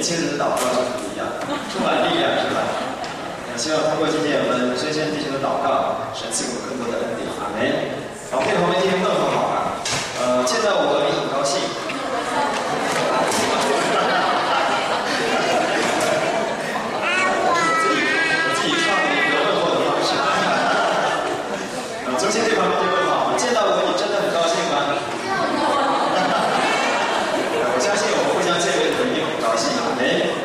轻人的祷告是不一样的，充满力量，是吧？希望通过今天我们深深弟兄的祷告，神赐给我更多的恩典。阿门。好，对旁边弟兄问候好啊。见到我也很高兴。我自己创了一个问候的方式。昨天对旁边就问好，见到我你真的很高兴吗？我相信我们互相见面的一定很高兴。阿门。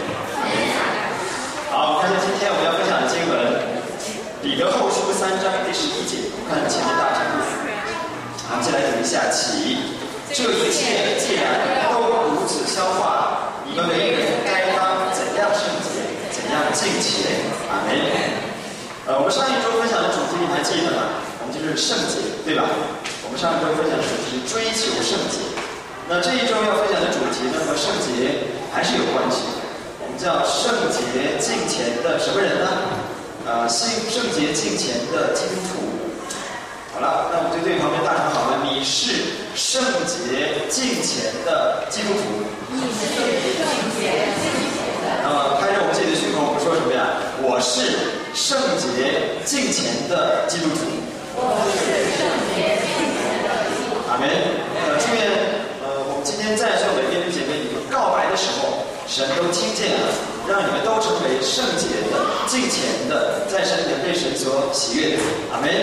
好，我们看一下今天我们要分享的经文，彼得后书3章第11节，我们看前面大成。好，我们先来读一下起。这一切既然都如此消化，你们为人该当怎样圣洁，怎样敬虔。阿门。我们上一周分享的主题你还记得吗？我们就是圣洁，对吧？我们上一周分享的主题是追求圣洁。那这一周要分享的主题呢，和圣洁还是有关系的。我们叫圣洁敬虔的什么人呢？信圣洁敬虔的基督徒。好了，那我们就对旁边大声好了，你是圣洁敬虔的基督徒。你是圣洁敬虔的。开着我们自己的胸口，我们说什么呀？我是圣洁敬虔的基督徒。我是圣洁敬虔的基督徒。阿门。祝愿我们今天在座的弟兄姐妹，你们告白的时候，神都听见了，让你们都成为圣洁的、敬虔的，在神里被神所喜悦的。阿门。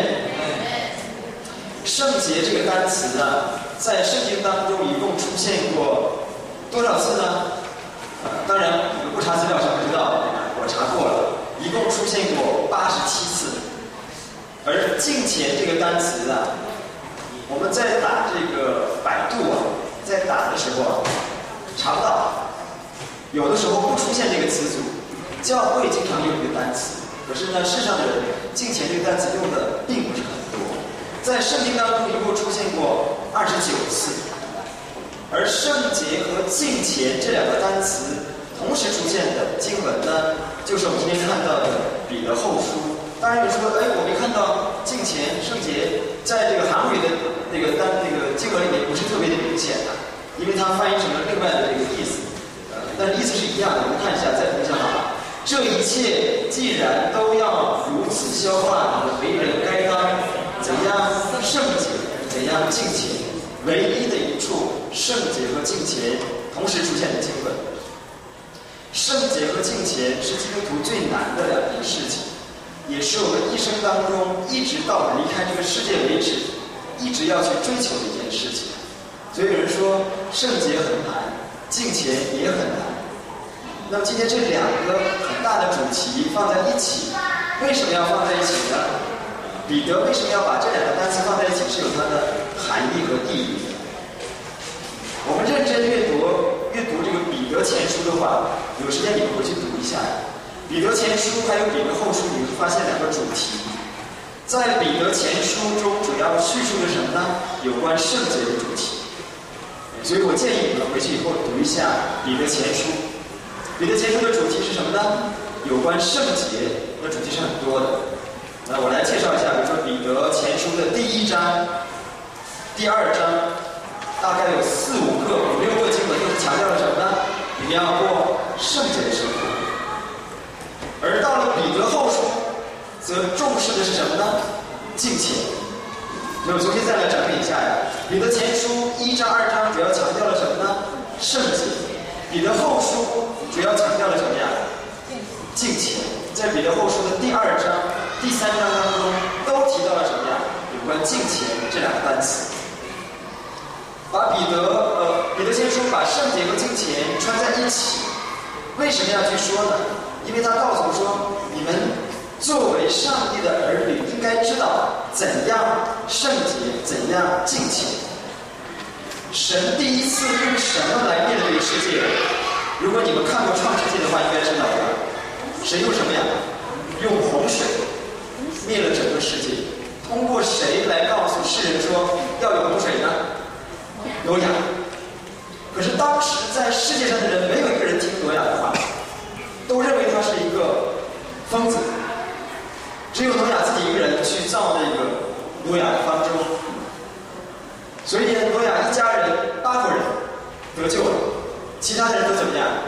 圣洁这个单词呢，在圣经当中一共出现过多少次呢？当然你们不查资料是不知道的，我查过了，一共出现过87次。而敬虔这个单词啊，我们在打这个百度啊，在打的时候啊，查不到，有的时候不出现这个词组。教会经常用这个单词，可是呢，世上的人敬虔这个单词用的并不是很多。在圣经当中一共出现过29次，而圣洁和敬虔这两个单词同时出现的经文呢，就是我们今天看到的彼得后书。当然有人说，我没看到敬虔、圣洁在这个韩语的那个经文里面不是特别的明显的，因为它翻译成了另外的这个意思，但意思是一样的。我们看一下，再读一下好了。这一切既然都要如此消化，你们为人该当怎样圣洁，怎样敬虔。唯一的一处圣洁和敬虔同时出现的经文。圣洁和敬虔是基督徒最难的两件事情，也是我们一生当中一直到我们离开这个世界为止，一直要去追求的一件事情。所以有人说圣洁很难，敬虔也很难。那么今天这两个很大的主题放在一起，为什么要放在一起呢？彼得为什么要把这两个单词放在一起，是有它的含义和意义的。我们认真阅读这个彼得前书的话，有时间你们回去读一下。彼得前书还有彼得后书，你会发现两个主题。在彼得前书中，主要叙述的什么呢？有关圣洁的主题。所以我建议你们回去以后读一下彼得前书。彼得前书的主题是什么呢？有关圣洁的主题是很多的。那我来介绍一下，比如说彼得前书的第1章、第2章，大概有4、5个、5、6个经文，都是强调了什么呢？你们要过圣洁的生活。而到了彼得后书，则重视的是什么呢？敬虔。所以我重新再来整理一下呀。彼得前书1章、2章主要强调了什么呢？圣洁。彼得后书主要强调了什么呀？敬虔。在彼得后书的第2章、第3章当中，都提到了什么呀？有关敬虔这两个单词。把彼得先书把圣洁和敬虔穿在一起，为什么要去说呢？因为他告诉我说，你们作为上帝的儿女，应该知道怎样圣洁，怎样敬虔。神第一次用什么来面对世界？如果你们看过创世纪的话，应该知道吧？神用什么呀？用洪水灭了整个世界。通过谁来告诉世人说要有洪水呢？挪亚。可是当时在世界上的人没有一个人听挪亚的话，都认为他是一个疯子。只有挪亚自己一个人去造那个挪亚的方舟。所以挪亚一家人8口人得救了，其他的人都怎么样？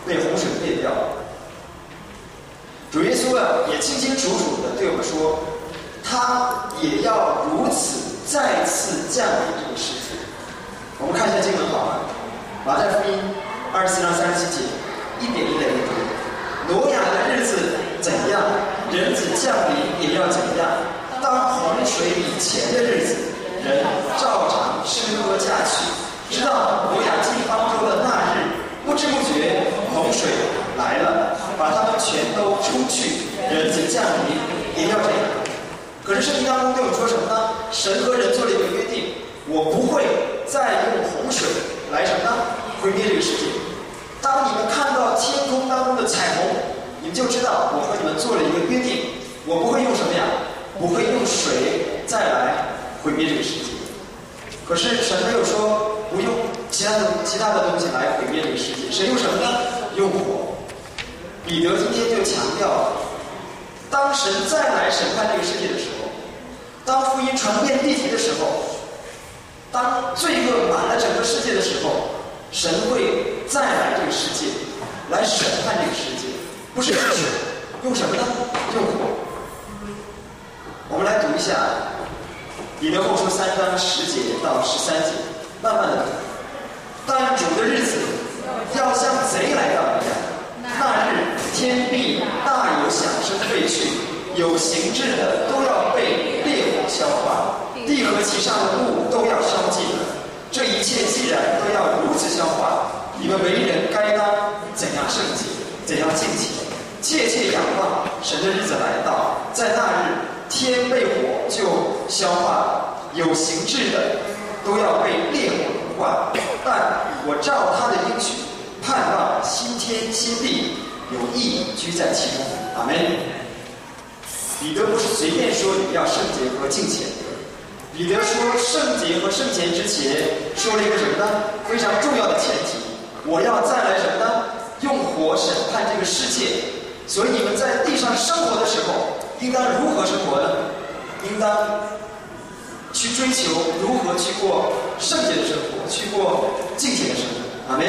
被洪水灭掉。主耶稣也清清楚楚地对我们说，他也要如此再次降临这个世界。我们看一下经文好吗？马太福音24章37节，一点一点地读。挪亚的日子怎样，人子降临也要怎样。当洪水以前的日子，人照常吃喝嫁娶，直到挪亚进方舟的那日，不知不觉洪水来了，把他们全都冲去。人子降临也要这样。可是圣经当中对我们说什么呢？神和人做了一个约定，我不会再用洪水来什么呢？毁灭这个世界。当你们看到天空当中的彩虹，你们就知道我和你们做了一个约定，我不会用什么呀？不会用水再来毁灭这个世界。可是神没有说不用其他的东西来毁灭这个世界，神用什么呢？用火。彼得今天就强调，当神再来审判这个世界的时候，当福音传遍地极的时候，当罪恶满了整个世界的时候，神会再来这个世界，来审判这个世界，不是用水，用什么呢？用火。我们来读一下彼得后书3章10节到13节，慢慢的读。但主的日子要像贼来到一样，那日天必大有响声废去，有形质的都要被烈火消化，地和其上的物都要烧尽了。这一切既然都要如此消化，你们为人该当怎样圣洁，怎样敬虔，切切仰望神的日子来到，在那日天被火就消化，有形质的都要被烈火融化。但我照他的应许，盼望新天新地，有义居在其中。阿们。彼得不是随便说你要圣洁和敬虔的，彼得说圣洁和圣虔之前说了一个什么呢？非常重要的前提，我要再来什么呢？用火审判这个世界。所以你们在地上生活的时候，应当如何生活呢？应当去追求如何去过圣洁的生活，去过敬虔的生活。阿们。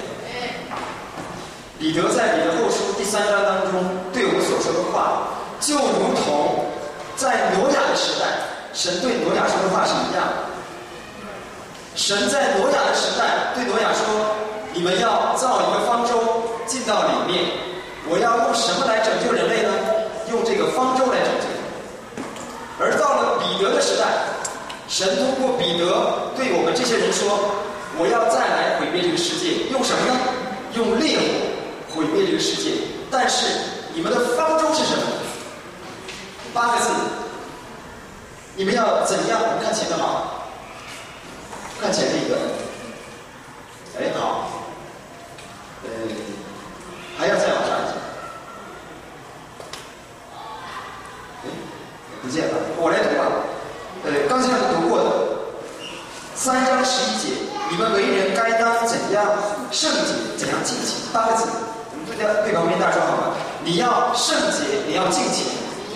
彼得在彼得后书第3章当中对我们所说的话，就如同在挪亚的时代，神对挪亚说的话是一样的。神在挪亚的时代对挪亚说，你们要造一个方舟进到里面，我要用什么来拯救人类呢？用这个方舟来拯救。而到了彼得的时代，神通过彼得对我们这些人说，我要再来毁灭这个世界，用什么呢？用烈火毁灭这个世界。但是你们的方舟是什么？8个字。你们要怎样？我们看前面好，看前面一个。哎，好。还要再往上一下。不见了，我来读吧。刚才我读过的3章11节，你们为人该当怎样圣洁，怎样敬虔。8个字，我们对旁边大家说好吗？你要圣洁，你要敬虔。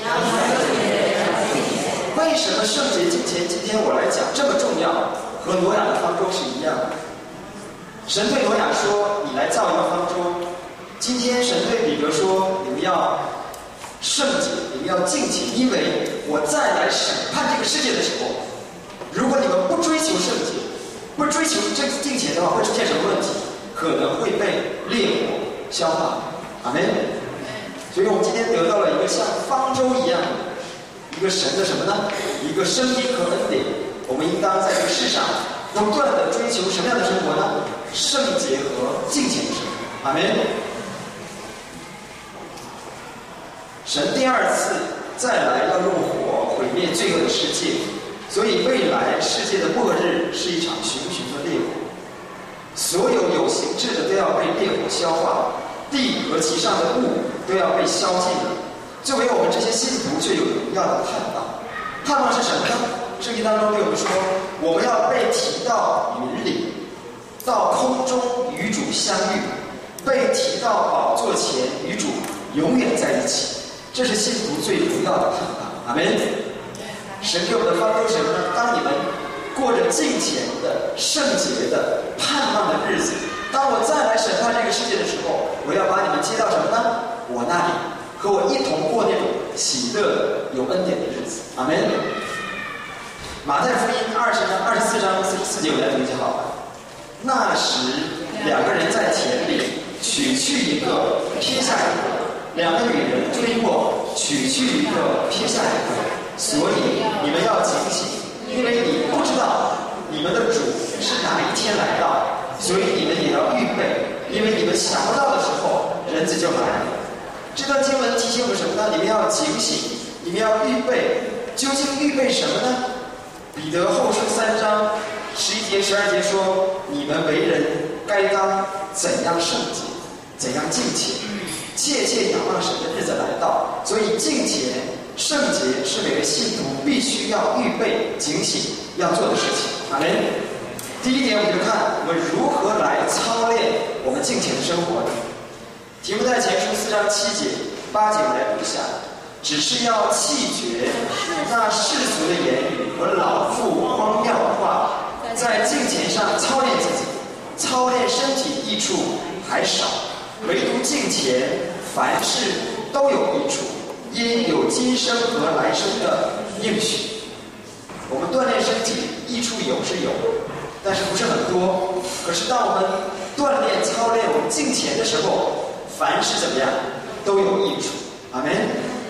为什么圣洁敬虔今天我来讲这么重要？和挪亚的方舟是一样的。神对挪亚说：“你来造一个方舟。”今天神对彼得说：“你们要圣洁，你们要敬虔，因为我再来审判这个世界的时候，如果你们不追求圣洁，不追求这个敬虔的话，会出现什么问题？可能会被烈火消化。”阿们。所以我们今天得到了一个像方舟一样的一个神的什么呢？一个生命和恩典。我们应当在这个世上不断的追求什么样的生活呢？圣洁和敬虔的生活。阿们。神第二次再来要用火毁灭罪恶的世界，所以未来世界的末日是一场熊熊的烈火，所有有形质的都要被烈火消化，地和其上的物都要被烧尽了。作为我们这些信徒，就有荣耀的盼望。盼望是什么呢？圣经当中对我们说，我们要被提到云里，到空中与主相遇，被提到宝座前与主永远在一起。这是信徒最荣耀的盼望。阿们。神给我们的方舟是什么呢？当你们过着敬虔的、圣洁的、盼望的日子，当我再来审判这个世界的时候，我要和我一同过那种喜乐的、有恩典的日子。阿门。马太福音20章24章4节，我来读一下好了。那时，两个人在田里，取去一个，撇下一个；两个女人追过，取去一个，撇下一个。所以你们要警醒，因为你不知道你们的主是哪一天来到，所以你们也要预备，因为你们想不到的时候，人子就来了。这段经文提醒我们什么呢？你们要警醒，你们要预备。究竟预备什么呢？彼得后书3章11节、12节说：“你们为人该当怎样圣洁，怎样敬虔，切切仰望神的日子来到。”所以敬虔、圣洁是每个信徒必须要预备、警醒要做的事情。阿门。第一点，我们就看我们如何来操练我们敬虔的生活呢？提摩太前书4章7节、8节，我们来读一下。只是要弃绝那世俗的言语和老妇荒谬的话，在敬虔上操练自己，操练身体益处还少，唯独敬虔凡事都有益处，因有今生和来生的应许。我们锻炼身体益处有是有，但是不是很多。可是当我们锻炼操练我们敬虔的时候，凡事怎么样都有益处。阿门。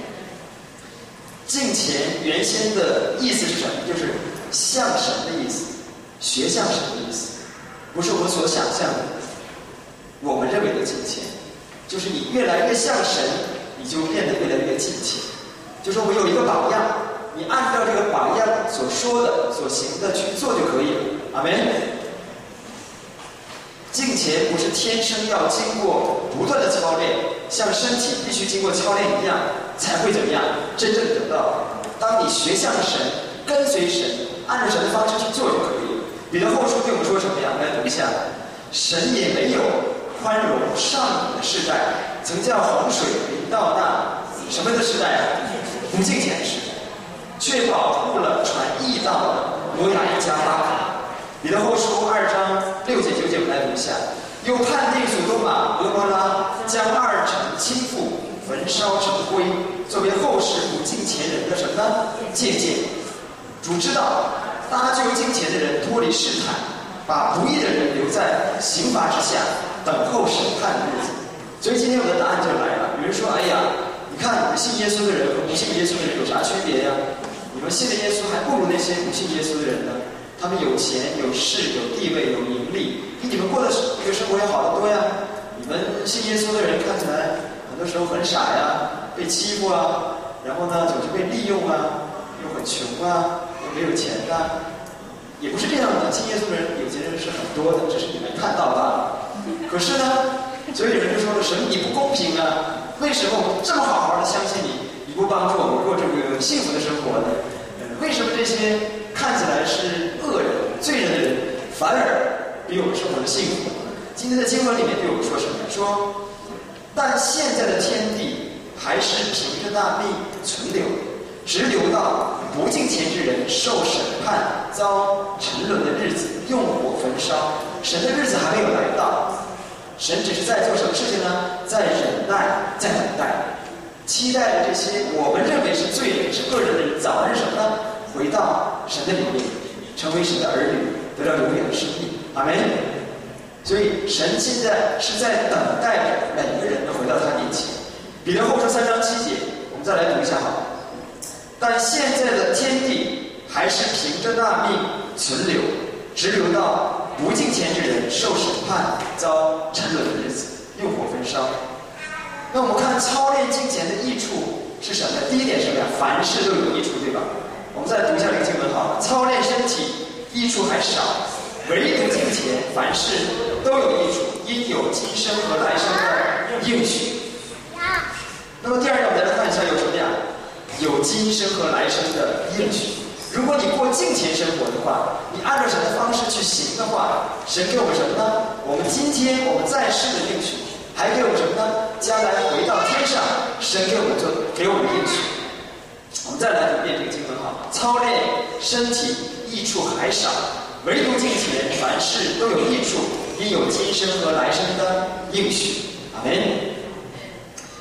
敬虔原先的意思是什么？就是像神的意思，学像神的意思，不是我们所想象的。我们认为的敬虔，就是你越来越像神，你就变得越来越敬虔。就是我有一个榜样，你按照这个榜样所说的、所行的去做就可以了。阿门。敬虔不是天生要经过不断的操练，像身体必须经过操练一样，才会怎么样真正得到。当你学像神，跟随神，按照神的方式去做就可以了。彼得后书对我们说什么呀？来读一下：神也没有宽容上瘾的世代，曾叫洪水临到那什么的时代啊？不敬虔的时代，却保护了传义道的挪亚一家巴卡。彼得后书2章6节9节，我们来读一下。又判定所多玛、蛾摩拉，将2城倾覆，焚烧成灰，作为后世不敬虔人的什么呢？借鉴。主知道搭救敬虔的人脱离试探，把不义的人留在刑罚之下，等候审判的日子。所以今天我的答案就来了。有人说：“哎呀，你看你们信耶稣的人和不信耶稣的人有啥区别呀？你们信的耶稣还不如那些不信耶稣的人呢。他们有钱、有势、有地位、有名利，比你们过的这个生活要好得多呀。你们信耶稣的人看起来很多时候很傻呀，被欺负啊，然后呢总是被利用啊，又很穷啊，又没有钱啊。也不是这样的，信耶稣的人有钱人是很多的，只是你没看到罢了。可是呢，所以有人就说了：神你不公平啊！为什么我们这么好好的相信你，你不帮助我们过这个幸福的生活呢？为什么这些看起来是恶人、罪人的人，反而比我们生活的幸福？今天的经文里面对我们说什么？说，但现在的天地还是凭着那命存留，直留到不敬虔之人受审判、遭沉沦的日子，用火焚烧。神的日子还没有来到，神只是在做什么事情呢？在忍耐，在等待。期待着这些我们认为是罪人、是恶人的人，早日什么呢？回到神的里面，成为神的儿女，得到永远的生命。阿门。所以神现在是在等待着每个人都回到他面前。彼得后书3章7节，我们再来读一下好了。但现在的天地还是凭着那命存留，直留到不敬虔之人受审判、遭沉沦的日子，用火焚烧。那我们看操练敬虔的益处是什么？第一点是什么呀？凡事都有益处，对吧？我们再读一下这个经文好了。操练身体益处还少，唯独敬虔凡事都有益处，因有今生和来生的应许。那么第二点，我们再来看一下有什么呀？有今生和来生的应许。如果你过敬虔生活的话，你按照神的方式去行的话，神给我们什么呢？我们今天我们在世的应许，还给我们什么呢？将来回到天上，神给我们的应许。我们再来读一遍这个经文好。操练身体益处还少，唯独敬虔凡事都有益处，因有今生和来生的应许。阿门。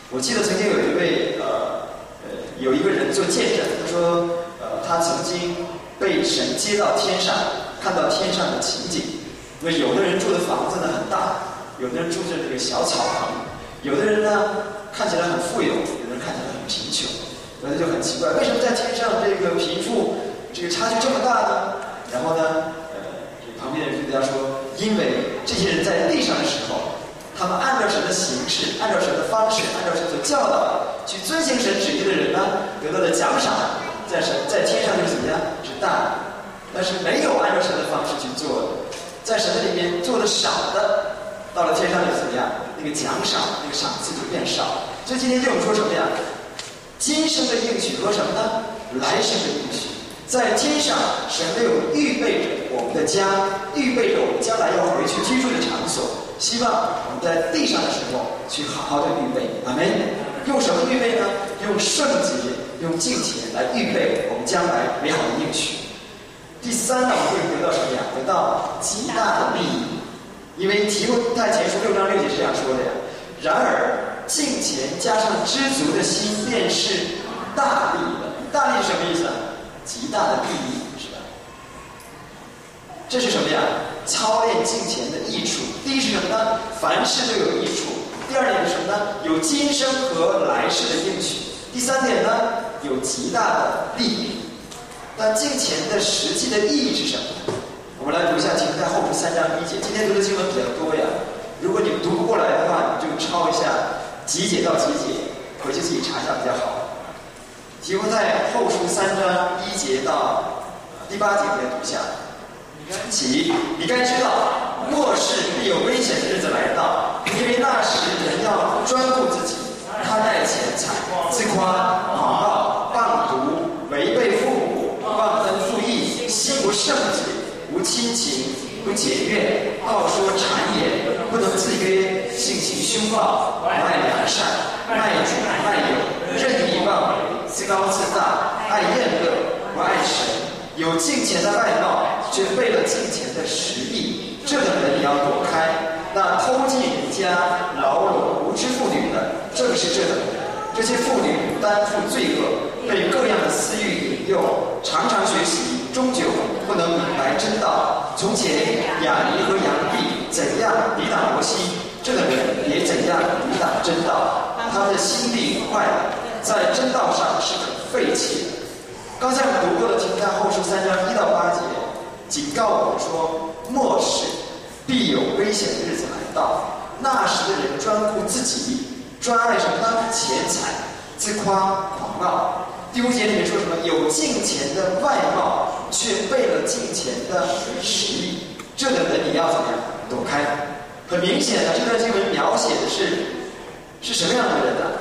我记得曾经有一位有一个人做见证，他说他曾经被神接到天上，看到天上的情景。因为有的人住的房子呢很大，有的人住着这个小草棚，有的人呢看起来很富有，有的人看起来很贫穷。那就很奇怪，为什么在天上这个贫富这个差距这么大呢？然后呢，旁边的人就跟他说，因为这些人在地上的时候，他们按照神的形式，按照神的方式，按照神所教导去遵行神旨意的人呢，得到的奖赏在天上就是怎么样？是大的。但是没有按照神的方式去做的，在神的里面做的少的，到了天上就怎么样？那个奖赏，那个赏赐就变少。所以今天对我们说什么呀？今生的应许和什么呢？来生的应许。在天上，神为我们预备着我们的家，预备着我们将来要回去居住的场所。希望我们在地上的时候去好好的预备。阿们。用什么预备呢？用圣洁，用敬虔来预备我们将来美好的应许。第三呢，我们会得到什么呀？得到极大的利益。因为提摩太前书6章6节是这样说的呀。然而敬虔加上知足的心，便是大利的。大利是什么意思啊？极大的利益，是吧？这是什么呀？操练敬虔的益处。第一是什么呢？凡事都有益处。第二点是什么呢？有今生和来世的应许。第三点呢？有极大的利益。那敬虔的实际的意义是什么呢？我们来读一下《提摩太后书3章1节。今天读的经文比较多呀，如果你们读不过来的话，你就抄一下几节到几节，回去自己查一下比较好。提摩太后书3章1节到第8节，我来读一下。其你该知道，末世必有危险的日子来到，因为那时人要专顾自己，贪爱钱财，自夸、狂傲、谤读、违背父母、忘恩负义、心不圣洁、无亲情、不检阅、好说谗言、不能自约、性情凶暴、不爱良善、卖主卖友、任意妄为、自高自大、爱厌乐、不爱神，有敬虔的外貌，却背了敬虔的实意，这等人你要躲开。那偷进人家、牢笼无知妇女的，正是这等人。这些妇女担负罪恶，被各样的私欲引诱，常常学习，终究不能明白真道。从前雅尼和杨毕怎样抵挡摩西，这等人也怎样抵挡真道。他们的心地坏了，在真道上是可废弃的。刚才我们读过的提摩太后书3章1到8节，警告我们说，末世必有危险的日子来到，那时的人专顾自己，专爱什么呢？钱财，自夸狂傲。第5节里面说什么？有敬虔的外貌，却背了敬虔的实意，这等人你要怎么样躲开？很明显的，这段经文描写的是什么样的人呢？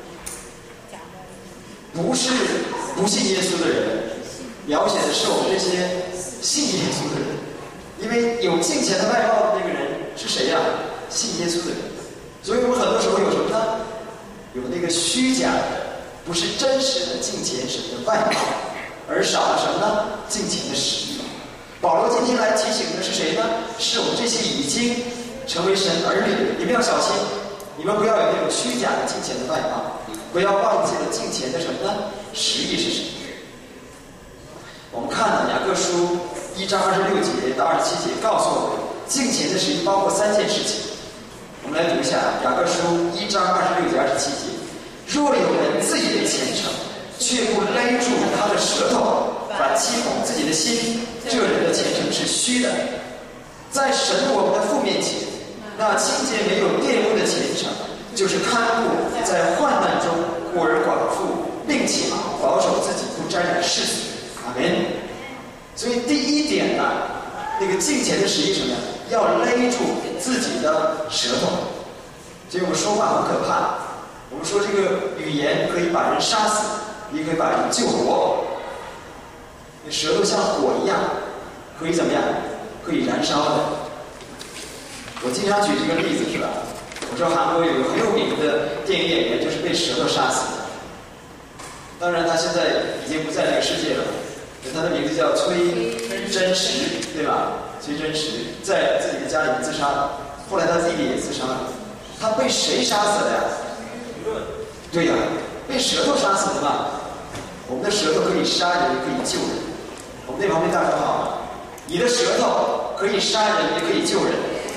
不是不信耶稣的人，描写的是我们这些信耶稣的人。因为有敬虔的外貌的那个人是谁呀？信耶稣的人。所以我们很多时候有什么呢？有那个虚假的，不是真实的敬虔神的外貌，而少了什么呢？敬虔的实意。保罗今天来提醒的是谁呢？是我们这些已经成为神儿女的人。你们要小心，你们不要有那种虚假的敬虔的外貌，不要忘记了敬虔的什么呢？实意是什么？我们看雅各书1章26节到27节告诉我们，敬虔的实意包括3件事情。我们来读一下雅各书1章26节27节。若有人自以为虔诚，却不勒住他的舌头，反欺哄自己的心，这人的虔诚是虚的。在神我们的父面前，那清洁没有玷污的虔诚，就是看顾在患难中孤儿寡妇，并且保守自己不沾染世俗。阿们。所以第1点呢，那个敬虔的实意什么呀？要勒住自己的舌头。所以我们说话很可怕。我们说这个语言可以把人杀死，也可以把人救活。那舌头像火一样，可以怎么样？可以燃烧的。我经常举这个例子，是吧？我说韩国有个很有名的电影演员，就是被舌头杀死的。当然，他现在已经不在这个世界了。他的名字叫崔真实，对吧？崔真实在自己的家里面自杀了，后来他弟弟也自杀了。他被谁杀死的呀？ 对呀，被舌头杀死的嘛。我们的舌头可以杀人，也可以救人。我们那旁边大家好吗？你的舌头可以杀人，也可以救人。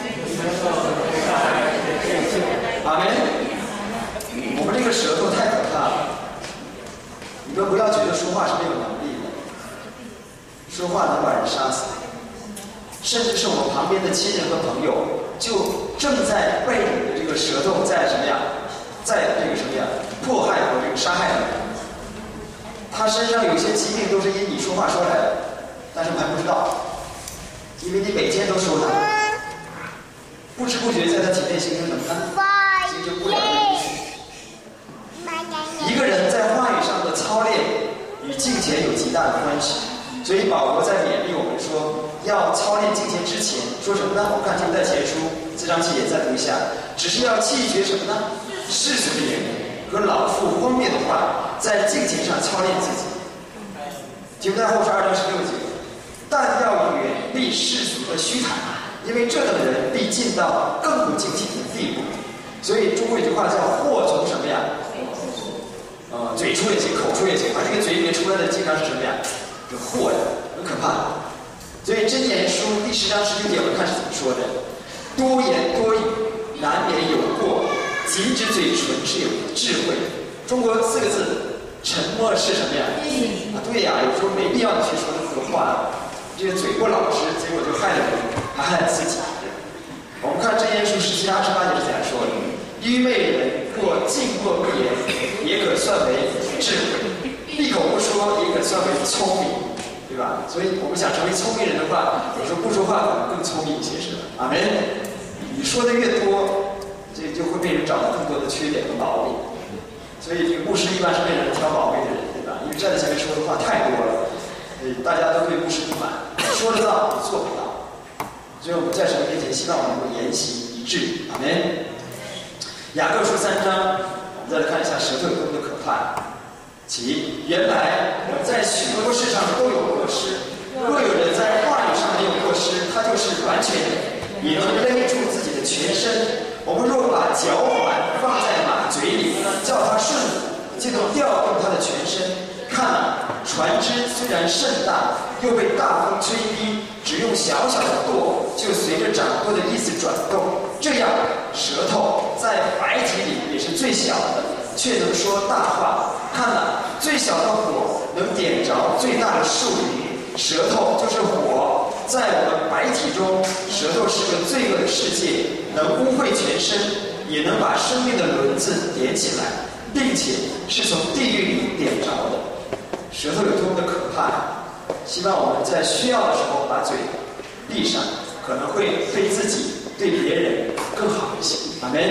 阿门。我们这个舌头太可怕了，你们不要觉得说话是没有能力的，说话能把人杀死，甚至是我们旁边的亲人和朋友，就正在被你的这个舌头在什么呀，在这个什么呀迫害和这个杀害你。他身上有些疾病都是因你说话说来的，但是我们还不知道，因为你每天都说他，不知不觉在他体内形成什么呢？形成不良的因素。一个人在话语上的操练与敬虔有极大的关系，所以保罗在勉励我们说，要操练敬虔之前说什么呢？我们看提摩太前书4章7节再读一下，只是要弃绝什么呢？世俗的言语和老妇荒谬的话，在敬虔上操练自己。提摩太后书2章16节，但要远离世俗的虚谈，因为这等人必进到更不敬虔的地步。所以中国有句话叫祸从什么呀？嘴出也行，口出也行，这个嘴里面出来的经常是什么呀？这祸呀，很可怕。所以箴言书第10章19节，我们看是怎么说的：多言多语，难免有过；禁止嘴唇是有智慧。中国4个字，沉默是什么呀？对呀，有时候没必要你去说这个话，这个嘴不老实，结果就害了人，还害了自己。我们看箴言书17章28节是怎样说的：愚昧人若静默不言，也可算为智慧；闭口不说，也可算为聪明，对吧？所以我们想成为聪明人的话，有时候不说话可能更聪明一些，是吧？阿门。你说的越多，这就会被人找到更多的缺点和毛病。所以这个牧师一般是被人挑毛病的人，对吧？因为站在前面说的话太多了，所以大家都对牧师不满，说得到，你做不到。所以我们在神面前，希望我们能够言行一致。阿门。雅各书3章，我们再来看一下舌头有多么的可怕。其原来我们在许多事上都有过失，若有人在话语上没有过失，他就是完全人，也能勒住自己的全身。我们若把嚼环放在马嘴里，叫它顺服，就能调动它的全身。看啊，船只虽然甚大，又被大风吹逼，只用小小的舵，就随着掌舵的意思转动。这样，舌头在白体里也是最小的，却能说大话。看啊，最小的火能点着最大的树林。舌头就是火，在我们白体中，舌头是个罪恶的世界，能污秽全身，也能把生命的轮子点起来，并且是从地狱里点着的。舌头有多么的可怕！希望我们在需要的时候把嘴闭上，可能会对自己、对别人更好一些。阿门。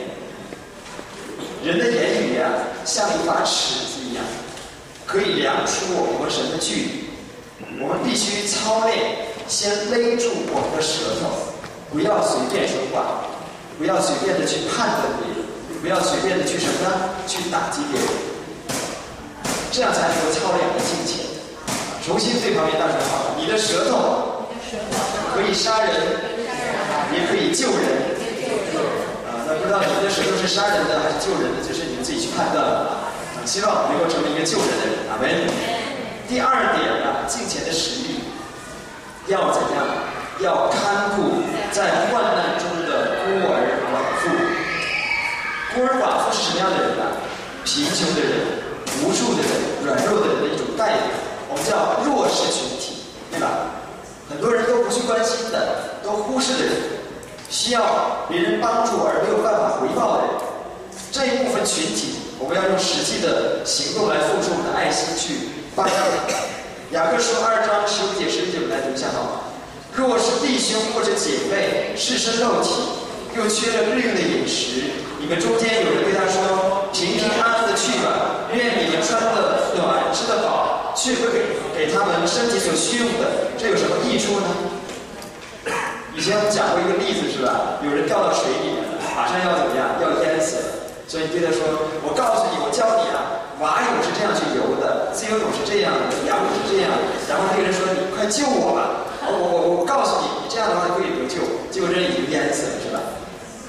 人的言语啊，像一把尺子一样，可以量出我们和神的距离。我们必须操练，先勒住我们的舌头，不要随便说话，不要随便的去判断别人，不要随便的去什么呢？去打击别人，这样才能够操练我们的敬虔。重新对旁边大声好，你的舌头可以杀人，也可以救人。那不知道你的舌头是杀人的还是救人的，就是你们自己去判断了。希望能够成为一个救人的人。阿门。第二点啊，敬虔的实力要怎样？要看顾在患难中的孤儿寡妇。孤儿寡妇是什么样的人呢？贫穷的人、无助的人、软弱的人的一种代表，我们叫弱势群体，对吧？很多人都不去关心的，都忽视的人，需要别人帮助而没有办法回报的人，这一部分群体，我们要用实际的行动来付出我们的爱心去帮助。雅各书2章15节19节，我们来读一下好吗？若是弟兄或者姐妹赤身露体，又缺了日用的饮食，你们中间有人对他说：“平平安安的去吧，愿你们穿得暖，吃得饱，却不给他们身体所需用的，这有什么益处呢？”以前我们讲过一个例子，是吧？有人掉到水里面了，马上要怎么样？要淹死了。所以对他说：“我告诉你，我教你啊，蛙泳是这样去游的，自由泳是这样的，仰泳是这样。”然后那个人说：“你快救我吧！我告诉你，你这样的话可以得救。”结果这人已经淹死了，是吧？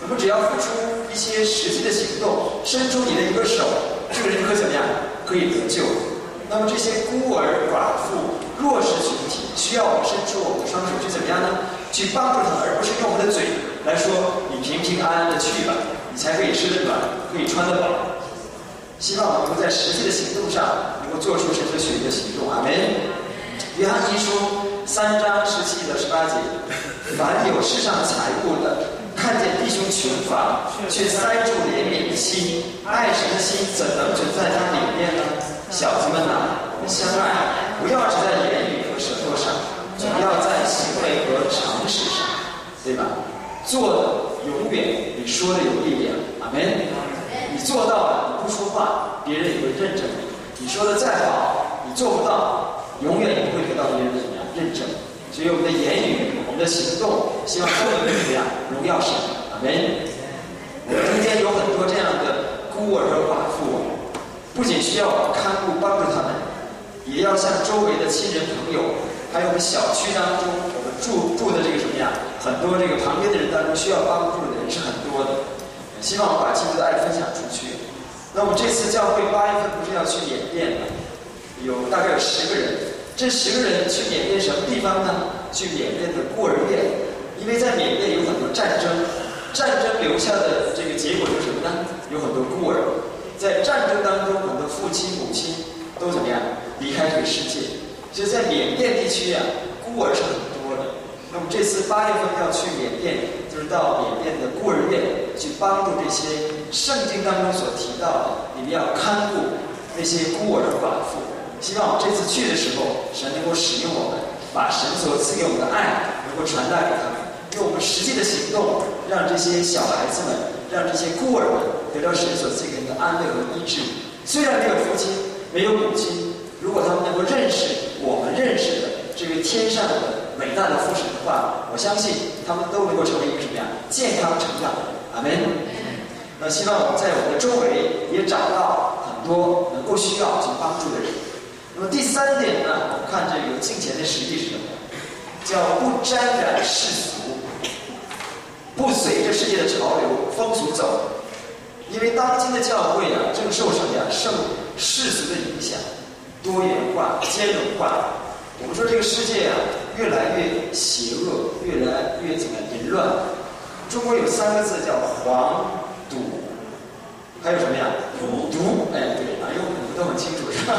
我们只要付出一些实际的行动，伸出你的一个手，这个人可以怎么样？可以得救。那么这些孤儿、寡妇、弱势群体，需要我们伸出我们的双手去怎么样呢？去帮助他们，而不是用我们的嘴来说你平平安安的去吧，你才可以吃得暖，可以穿得饱。希望我们能够在实际的行动上，能够做出神所许的行动。阿门。约翰一书3章17到18节，凡有世上财物的，看见弟兄穷乏，却塞住怜悯的心，爱神的心怎能存在他里面呢？小子们呐，我们相爱，不要只在言语和舌头上，总要在行为和常识上，对吧？做的永远比说的有力量。阿门。你做到了，你不说话，别人也会认证你。你说的再好，你做不到，永远也不会得到别人的怎么样认证。所以我们的言语，我们的行动，希望都能怎么样荣耀神。阿门。我们中间有很多这样的孤儿和寡妇，不仅需要看顾帮助他们，也要向周围的亲人朋友，还有我们小区当中我们住的这个什么呀，很多这个旁边的人当中需要帮助的人是很多的。希望我们把基督的爱分享出去。那我们这次教会8月份不是要去缅甸吗？大概有10个人。这10个人去缅甸什么地方呢？去缅甸的孤儿院，因为在缅甸有很多战争，战争留下的这个结果就是什么呢？有很多孤儿，在战争当中，很多父亲母亲都怎么样离开这个世界。所以在缅甸地区啊，孤儿是很多的。那么这次8月份要去缅甸，就是到缅甸的孤儿院去帮助这些圣经当中所提到的，你们要看顾那些孤儿寡妇。希望这次去的时候，神能够使用我们，把神所赐给我们的爱能够传达给他们，用我们实际的行动，让这些小孩子们，让这些孤儿们得到神所赐给的安慰和医治。虽然没有父亲，没有母亲，如果他们能够认识我们认识的这位天上的伟大的父神的话，我相信他们都能够成为一个什么样健康成长的人。阿门。那希望我们在我们的周围也找到很多能够需要去帮助的人。那么第3点呢，我们看这个敬虔的实际是什么？叫不沾染世俗，不随着世界的潮流风俗走。因为当今的教会啊，正受什么呀？受世俗的影响，多元化、兼容化。我们说这个世界啊，越来越邪恶，越来越怎么淫乱。中国有3个字叫黄赌，还有什么呀？毒。哎，对，哎呦，你们都很清楚是吧？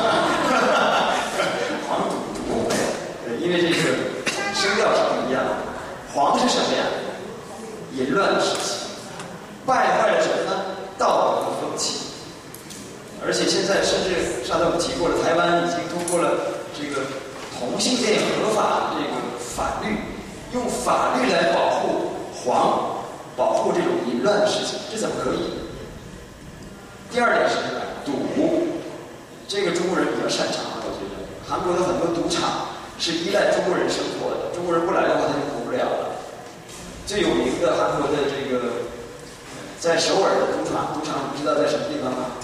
黄赌毒，因为这个声调是不一样的。黄是什么呀？淫乱的事情，败坏了什么呢？道德和风气。而且现在甚至上次我们提过了，台湾已经通过了这个同性恋合法这个法律，用法律来保护保护这种淫乱的事情，这怎么可以？第2点是什么？赌，这个中国人比较擅长，我觉得韩国的很多赌场是依赖中国人生活的，中国人不来的话他就活不了了。最有名的韩国的这个在首尔的赌场，你知道在什么地方吗？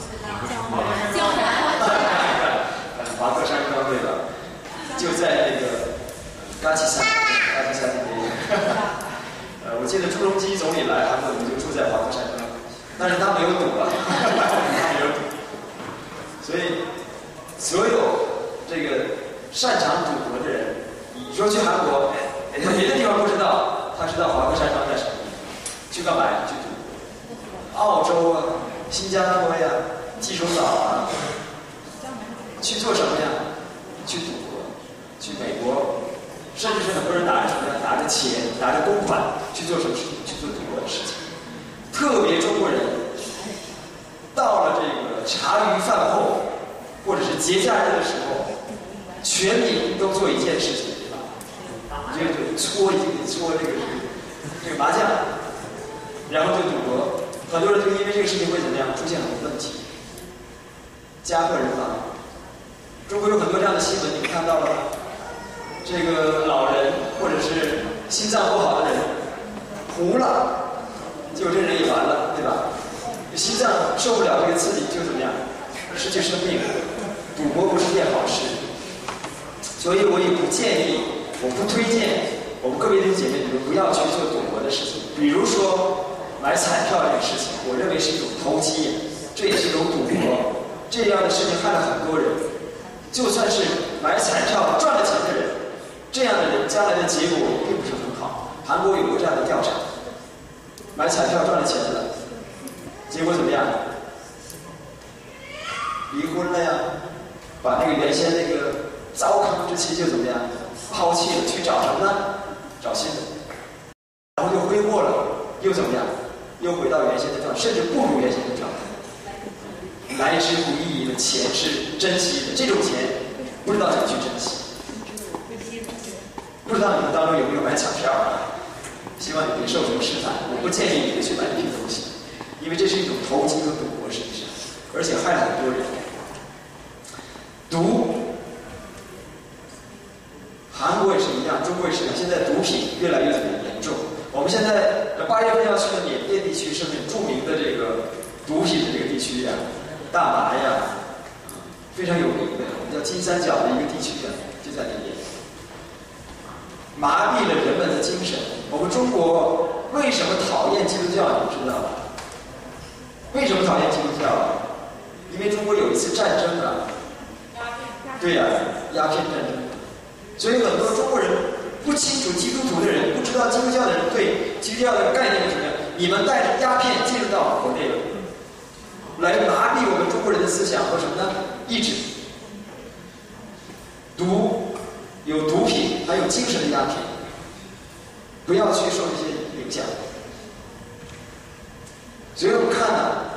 华克山庄对吧？就在那个嘎奇山那边。我记得朱镕基总理来韩国，我们就住在华克山庄，但是他没有赌啊，他没有赌。所以，所有这个擅长赌博的人，你说去韩国，他别的地方不知道，他知道华克山庄在什么地方，去干嘛呀？去赌。澳洲啊，新加坡呀，济州岛啊，去做什么呀？去赌博，去美国。甚至是很多人拿着什么呀？拿着钱，拿着公款去做什么事情？去做赌博的事情。特别中国人，到了这个茶余饭后，或者是节假日的时候，全民都做一件事情，对吧？就搓这个麻将，然后就赌博。很多人就因为这个事情会怎么样？出现很多问题，家破人亡。中国有很多这样的新闻，你们看到了吗？这个老人或者是心脏不好的人糊了，结果这人也完了，对吧？心脏受不了这个刺激，就怎么样？失去生命。赌博不是件好事，所以我也不建议，我不推荐我们各位弟兄姐妹，你们不要去做赌博的事情。比如说， 买彩票这个事情，我认为是一种投机，这也是一种赌博。这样的事情害了很多人。就算是买彩票赚了钱的人，这样的人将来的结果也并不是很好。韩国有过这样的调查，买彩票赚了钱的，结果怎么样？离婚了呀，把那个原先那个糟糠之妻就怎么样抛弃了，去找什么呢？找新的，然后又挥霍了，又怎么样？又回到原先的状态，甚至不如原先的状态。来之不易的钱是珍惜的，这种钱不知道怎么去珍惜。不知道你们当中有没有买彩票啊？希望你别受什么示范。我不建议你们去买这些东西，因为这是一种投机和赌博，实际上，而且害了很多人。毒，韩国也是一样，中国也是一样。现在毒品越来越严重。我们现在8月份要去的缅甸地区是很著名的这个毒品的这个地区呀，大麻呀，非常有名的，我们叫金三角的一个地区呀，就在那边。麻痹了人们的精神。我们中国为什么讨厌基督教？你知道吗？为什么讨厌基督教？因为中国有一次战争啊。对呀，鸦片战争，所以很多中国人不清楚基督徒的人，不知道基督教的人对基督教的概念是什么样。你们带着鸦片进入到我们国内了，来麻痹我们中国人的思想和什么呢？意志。毒，有毒品，还有精神的鸦片，不要去受这些影响。所以我们看呢，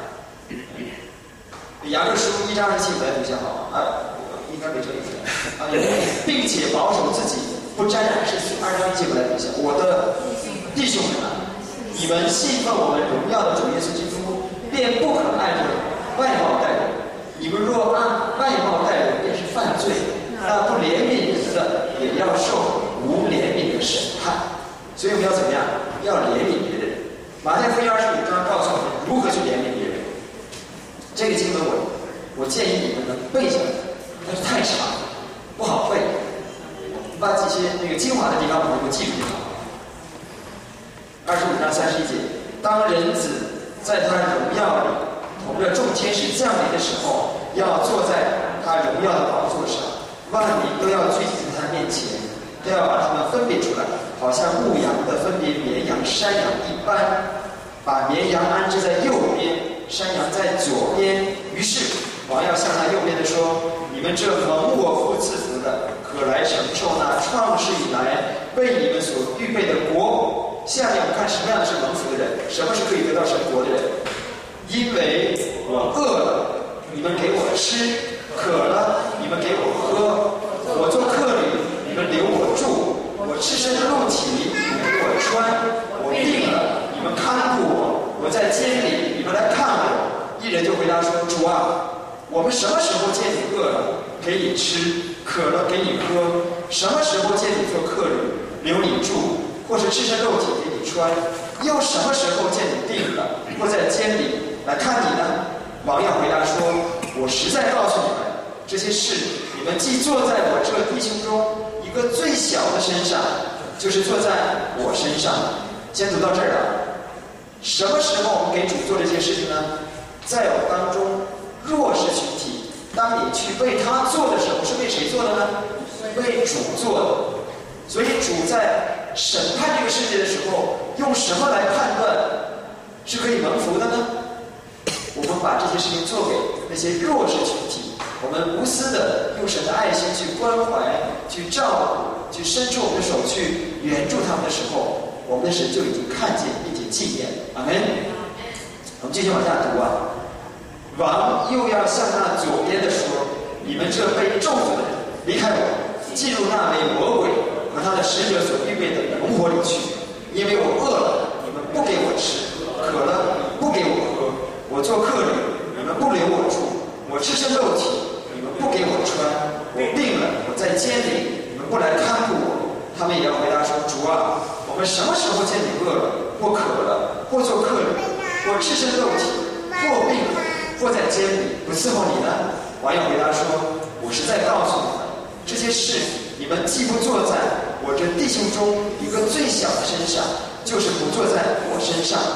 雅各书1章27节比较好啊。应该没这个意思啊，并且保守自己不沾染世俗。2章1节我来读一下，我的弟兄们啊，你们信奉我们荣耀的主耶稣基督，便不可按着外貌待人。你们若按外貌待人，便是犯罪。那不怜悯人的，也要受无怜悯的审判。所以我们要怎么样？要怜悯别人。马太福音25章告诉我们如何去怜悯别人。这个经文我建议你们能背下来。但是太长，不好背。把这些那个精华的地方我们能够记住就好。25章31节，当人子在他荣耀里同着众天使降临的时候，要坐在他荣耀的宝座上，万民都要聚集在他面前，都要把他们分别出来，好像牧羊的分别绵羊、山羊一般，把绵羊安置在右边，山羊在左边。于是王要向他右边的说：你们这蒙我父赐福的，可来承受那创世以来为你们所预备的国。下面我们看什么样的是蒙福的人，什么是可以得到神国的人。因为我饿了，你们给我吃；渴了，你们给我喝；我做客旅，你们留我住；我赤身露体，你们给我穿；我病了，你们看顾我；我在监里，你们来看我。一人就回答说：主啊，我们什么时候见你饿了，给你吃；渴了，给你喝；什么时候见你做客旅，留你住，或是赤身露体给你穿；又什么时候见你病了，或在监里来看你呢？王要回答说：我实在告诉你们，这些事你们既坐在我这弟兄中一个最小的身上，就是坐在我身上。先读到这儿了。什么时候我们给主做这些事情呢？在我当中弱势群体，当你去为他做的时候，是为谁做的呢？为主做的。所以主在审判这个世界的时候，用什么来判断是可以蒙福的呢？我们把这些事情做给那些弱势群体，我们无私的用神的爱心去关怀、去照顾、去伸出我们的手去援助他们的时候，我们的神就已经看见并且纪念。阿门。我们继续往下读啊。王又要向那左边的说：你们这被咒诅的人，离开我，进入那为魔鬼和他的使者所预备的龙火里去。因为我饿了，你们不给我吃；渴了，不给我喝；我做客旅，你们不留我住；我赤身露体，你们不给我穿；我病了，我在监里，你们不来看顾我。他们也要回答说：主啊，我们什么时候见你饿了，或渴了，或做客旅，或赤身露体，或病了，或在监里，不伺候你呢？王要回答说：我实在告诉你们，这些事你们既不坐在我这弟兄中一个最小的身上，就是不坐在我身上。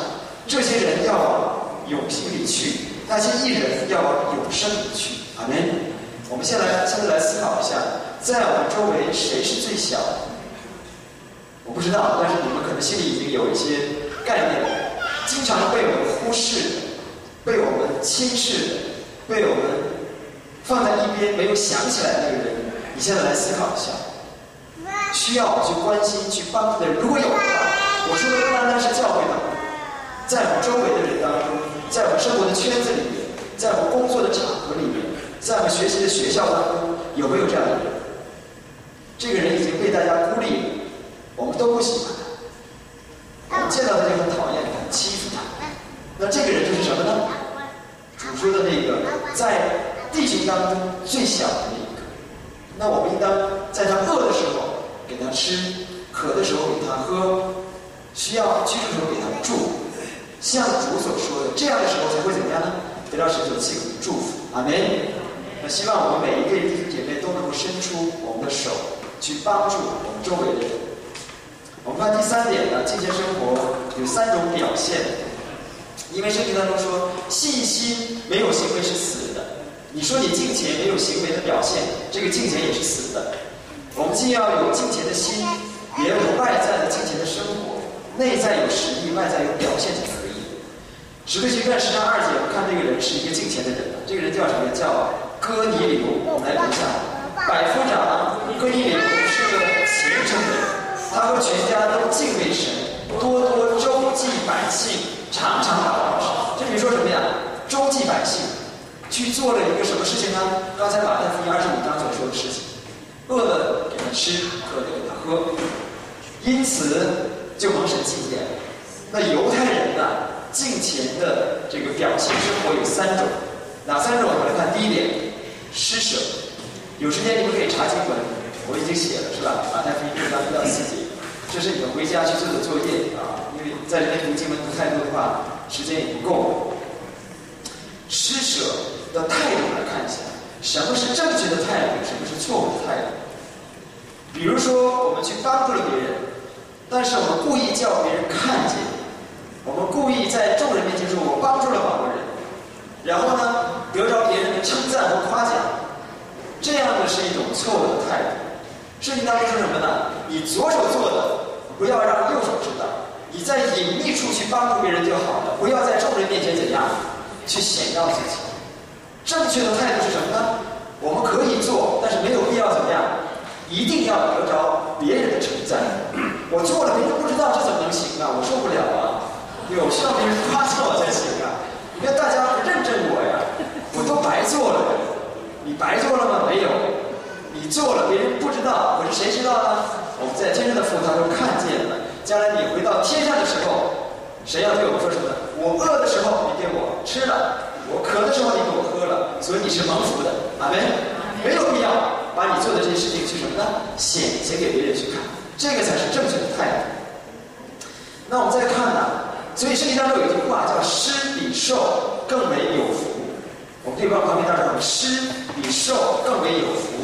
这些人要往永刑里去，那些义人要往永生里去。阿们。我们现在来思考一下，在我们周围谁是最小的？我不知道，但是你们可能心里已经有一些概念了。经常被我们忽视的，被我们轻视的，被我们放在一边没有想起来的那个人，你现在来思考一下，需要我去关心、去帮助的人，如果有的话，我说的不单单是教会当中，在我们周围的人当中，在我们生活的圈子里面，在我们工作的场合里面，在我们学习的学校当中，有没有这样的人？这个人已经被大家孤立了，我们都不喜欢他，我们见到他就很讨厌他，欺负他。那这个人就是什么呢？主说的那个在弟兄当中最小的那一个。那我们应当在他饿的时候给他吃，渴的时候给他喝，需要居住的时候给他住，像主所说的，这样的时候才会怎么样呢？得到神所赐给的祝福。阿们。那希望我们每一位弟兄姐妹都能够伸出我们的手去帮助我们周围的人。我们看第三点呢，敬虔生活有3种表现。因为圣经当中说，信心没有行为是死的。你说你敬虔没有行为的表现，这个敬虔也是死的。我们既要有敬虔的心，也要有外在的敬虔的生活，内在有实力，外在有表现才可以。使徒行传10章2节，我们看这个人是一个敬虔的人，这个人叫什么？叫哥尼流。我们来读一下，百夫长哥尼流是个虔诚的人，他和全家都敬畏神，多多周济百姓，常常祷告神。这里说什么呀？周济百姓，去做了一个什么事情呢？刚才马太福音25章所说的事情，饿的给他吃，渴的给他喝，因此就蒙神纪念。那犹太人呢，敬虔的这个表现生活有3种，哪3种？我们来看第一点，施舍。有时间你们可以查经文，我已经写了，是吧？马太福音6章1到4节，这是你们回家去做的作业啊，因为在这边读经文读太多的话，时间也不够。施舍的态度来看一下，什么是正确的态度，什么是错误的态度。比如说，我们去帮助了别人，但是我们故意叫别人看见，我们故意在众人面前说我帮助了某个人，然后呢，得着别人的称赞和夸奖，这样的是一种错误的态度。圣经当中说什么呢？你左手做的，不要让右手知道，你在隐秘处去帮助别人就好了，不要在众人面前怎样去显耀自己。正确的态度是什么呢？我们可以做，但是没有必要怎么样，一定要得着别人的称赞。我做了别人不知道，这怎么能行啊？我受不了啊！对，我需要别人夸奖我才行啊！你看大家不认证我呀，我都白做了。你白做了吗？没有。你做了，别人不知道，可是谁知道呢？我们在天上的父他都看见了。将来你回到天上的时候，谁要对我们说什么呢？我饿的时候你给我吃了，我渴的时候你给我喝了，所以你是蒙福的。阿们。没有必要把你做的这些事情去什么呢？显给别人去看，这个才是正确的态度。那我们再看呢，所以圣经当中有一句话叫"施比受更为有福"。我们对方旁边当中施比受更为有福。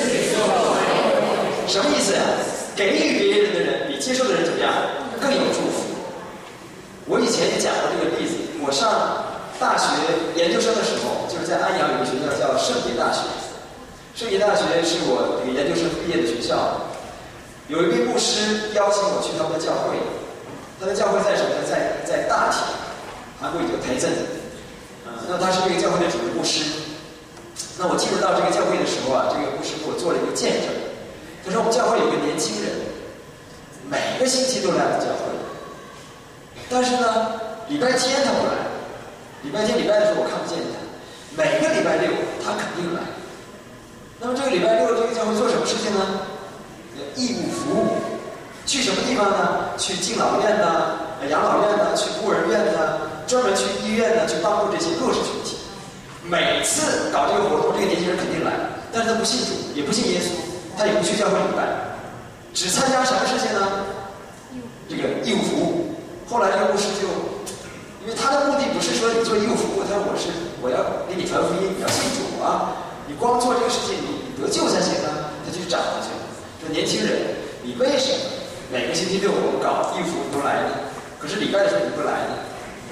什么意思呀？给予别人的人比接受的人怎么样？更有祝福。我以前也讲过这个例子，我上大学研究生的时候，就是在安阳有个学校叫圣洁大学。圣洁大学是我这个研究生毕业的学校。有一位牧师邀请我去他们的教会，他的教会在什么呢？在大田，韩国有个台镇。那他是这个教会的主任牧师。那我进入到这个教会的时候啊，这个牧师给我做了一个见证。他说我们教会有个年轻人，每个星期都来我们教会，但是呢，礼拜天他不来，礼拜天礼拜的时候我看不见他，每个礼拜六他肯定来。那么这个礼拜六这个教会做什么事情呢？义务服务。去什么地方呢？去敬老院呢，养老院呢，去孤儿院呢，专门去医院呢，去帮助这些弱势群体。每次搞这个活动，这个年轻人肯定来，但是他不信主，也不信耶稣，他也不去教会礼拜，只参加什么事情呢？这个义务服务。后来这个牧师就，因为他的目的不是说你做义务服务，他说我要给你传福音，你要信主啊，你光做这个事情你得救才行啊。他就找他去，说年轻人，你为什么每个星期六我们搞义务服务都来呢？可是礼拜的时候你不来呢？他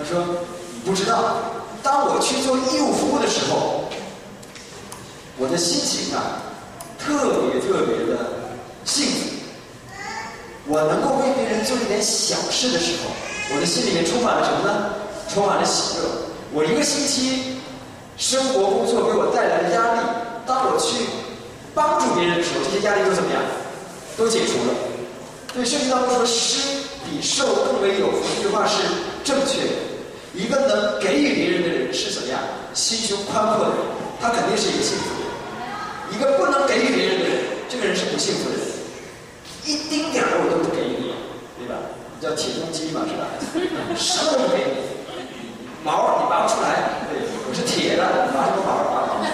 说你不知道，当我去做义务服务的时候，我的心情啊，特别的幸福。我能够为别人做一点小事的时候，我的心里面充满了什么呢？充满了喜乐。我一个星期生活工作给我带来的压力，当我去帮助别人的时候，这些压力都怎么样？都解除了。对，圣经当中说，施比受更为有福，这句话是正确的。一个能给予别人的人是怎么样？心胸宽阔的人，他肯定是一个幸福的人。一个不能给予别人的人，这个人是不幸福的人。一丁点儿我都不给予你，对吧？叫铁公鸡嘛，是吧？什么都不给你，毛你拔不出来，对，我是铁的，你拔什么毛？拔毛。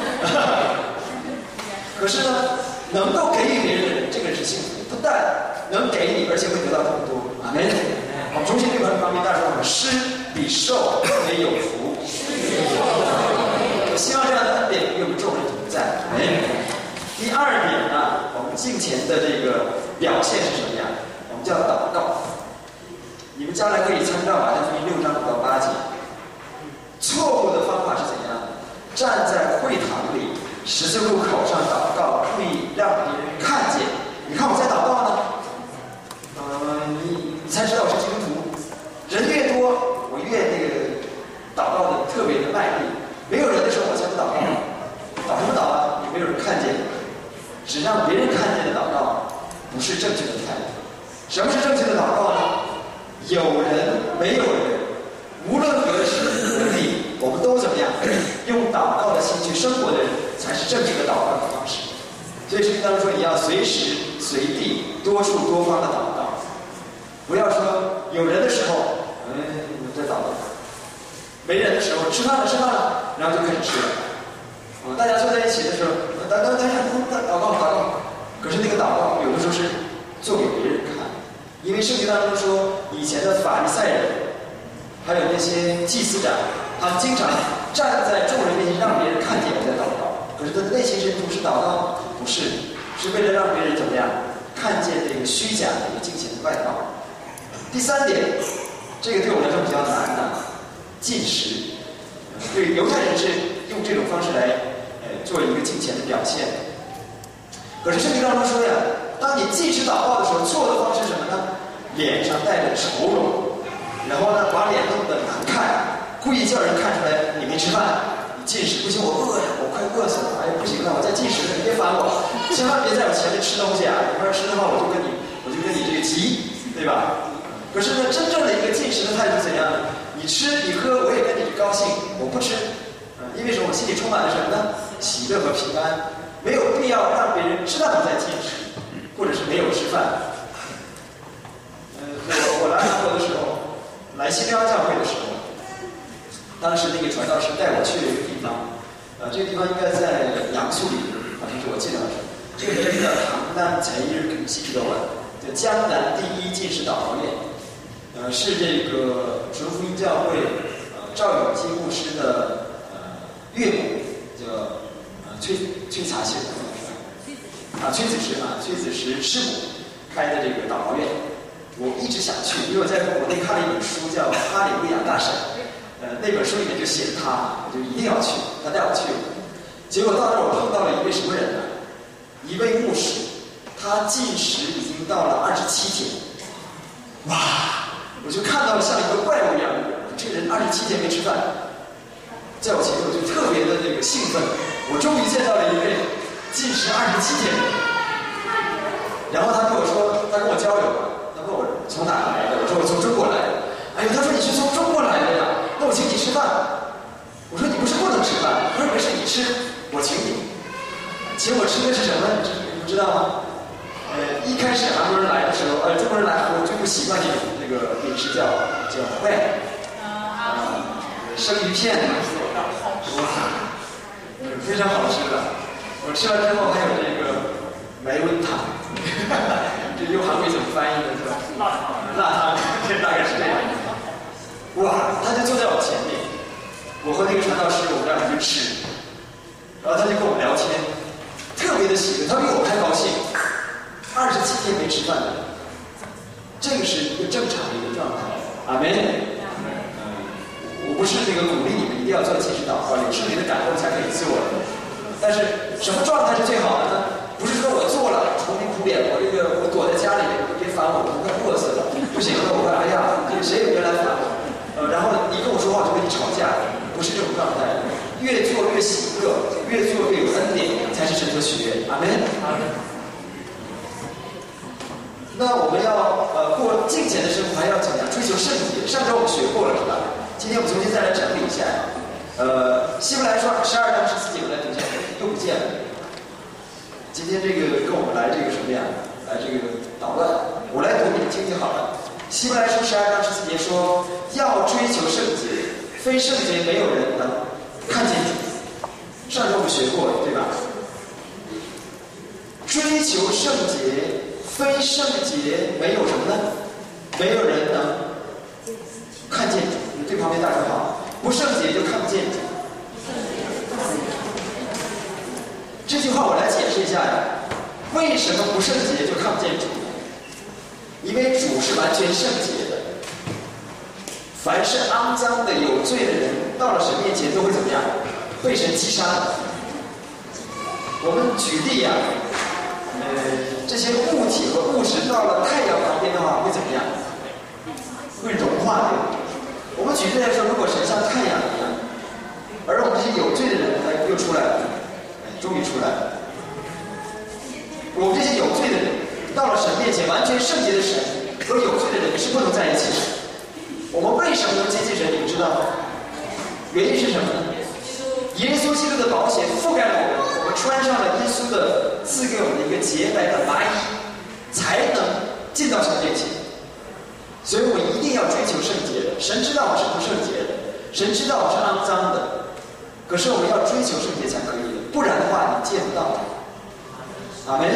可是呢，能够给予别人的人，这个人是幸福的，不但能给你，而且会得到更多。阿门。好，中心这方面大家说，施比受更为有福。我希望这样的恩典与我们众人同在。阿门。第二点呢，我们敬虔的这个表现是什么样？我们叫祷告。你们将来可以参照马太福音6章5到8节。错误的方法是怎样？站在会堂里十字路口上祷告，故意让别人看见。你看我在祷告呢，你才知道我是基督徒。人越多，我越那个祷告的特别的卖力。没有人的时候，我才不祷告。祷什么祷啊？也没有人看见。只让别人看见的祷告，不是正确的态度。什么是正确的祷告呢？有人没有人，无论何时何地，我们都怎么样？用祷告的心去生活的人，才是正确的祷告的方式。所以圣经当中说，你要随时随地、多处多方的祷告，不要说有人的时候，我在祷告；没人的时候，吃饭了，然后就开始吃了。大家坐在一起的时候，祷告。可是那个祷告有的时候是做给别人看，因为圣经当中说，以前的法利赛人，还有那些祭司长，他们经常站在众人面前让别人看见我在祷告。可是他的内心深处是祷告，不是，是为了让别人怎么样看见这个虚假的一个敬虔的外貌。第三点，这个对我来说比较难的，进食。对犹太人是用这种方式来做一个敬虔的表现。可是圣经当中说呀，当你进食祷告的时候，错的方式是什么呢？脸上带着愁容，然后呢把脸弄得难看，故意叫人看出来你没吃饭，你进食不行，我饿呀，我快饿死了，哎呀不行了，我再进食了，你别烦我，千万别在我前面吃东西啊！你要吃的话，我就跟你这个急，对吧？可是呢，真正的一个进食的态度怎样呢？你吃你喝，我也跟你高兴，我不吃，因为什么？我心里充满了什么呢？喜乐和平安。没有必要让别人知道你在进食，或者是没有吃饭。我来韩国的时候，来西边教会的时候，当时那个传道师带我去了一个地方，这个地方应该在杨树里，好像是我记得是。这个地方叫唐丹才日肯西皮多湾，叫江南第一进士祷告院，是这个纯福音教会赵永基牧师的岳母，叫崔查秀崔子石师母开的这个祷告院，我一直想去，因为我在国内看了一本书叫《哈利路亚大神》，那本书里面就写着他，我就一定要去，他带我去了。结果到那儿我碰到了一位什么人呢？一位牧师，他进食已经到了27天，哇！我就看到了像一个怪物一样，这个人27天没吃饭，在我前面我就特别的那个兴奋。我终于见到了一位进食27天的人，然后他跟我说，他跟我交流，他问我从哪来的，我说我从中国来的。哎呦，他说你是从中国来的呀，那我请你吃饭。我说你不是不能吃饭，他说没事你吃，我请你。请我吃的是什么？你不知道吗？一开始韩国人来的时候，中国人来韩国最不习惯的那个饮食叫燴，生鱼片，哇！非常好吃的，我吃完之后还有这个梅温汤，这用韩语怎么翻译的是吧？辣汤，这大概是这样。哇，他就坐在我前面，我和那个传道师，我们俩就吃，然后他就跟我聊天，特别的喜悦，他比我还高兴。27天没吃饭的，这个是一个正常的一个状态。阿门。 不是这个鼓励你们一定要做即时祷告，有圣灵的感动才可以做的。但是什么状态是最好的呢？不是说我做了愁眉苦脸，我躲在家里面，别烦我，我快饿死了，不行了，我快哎呀，谁也别来烦我。然后你跟我说话就跟你吵架，不是这种状态。越做越喜乐，越做越有恩典，才是神所喜悦。阿门。阿门。那我们要过敬虔的生活，还要怎么样追求圣洁？上周我们学过了，是吧？今天我们重新再来整理一下。希伯来书12章14节，我来读一下，又不见了。今天这个跟我们来这个什么呀？来这个捣乱。我来读，你们听听好了。希伯来书12章14节说，要追求圣洁，非圣洁没有人能看见主。上周我们学过了，对吧？追求圣洁。非圣洁没有什么呢？没有人能看见主。你对旁边大家好，不圣洁就看不见主。这句话我来解释一下呀。为什么不圣洁就看不见主？因为主是完全圣洁的。凡是肮脏的、有罪的人，到了神面前都会怎么样？被神击杀。我们举例呀。这些物体和物质到了太阳旁边的话，会怎么样？会融化掉。我们举例来说，如果神像太阳一样，而我们这些有罪的人，又出来了，终于出来了。我们这些有罪的人，到了神面前，完全圣洁的神和有罪的人是不能在一起的。我们为什么能接近神？你们知道吗？原因是什么呢？耶稣基督的宝血覆盖了我们，我们穿上了耶稣的赐给我们的一个洁白的麻衣，才能进到神面前。所以我一定要追求圣洁的。神知道我是不圣洁的，神知道我是肮脏的，可是我们要追求圣洁才可以的，不然的话你见不到。阿门。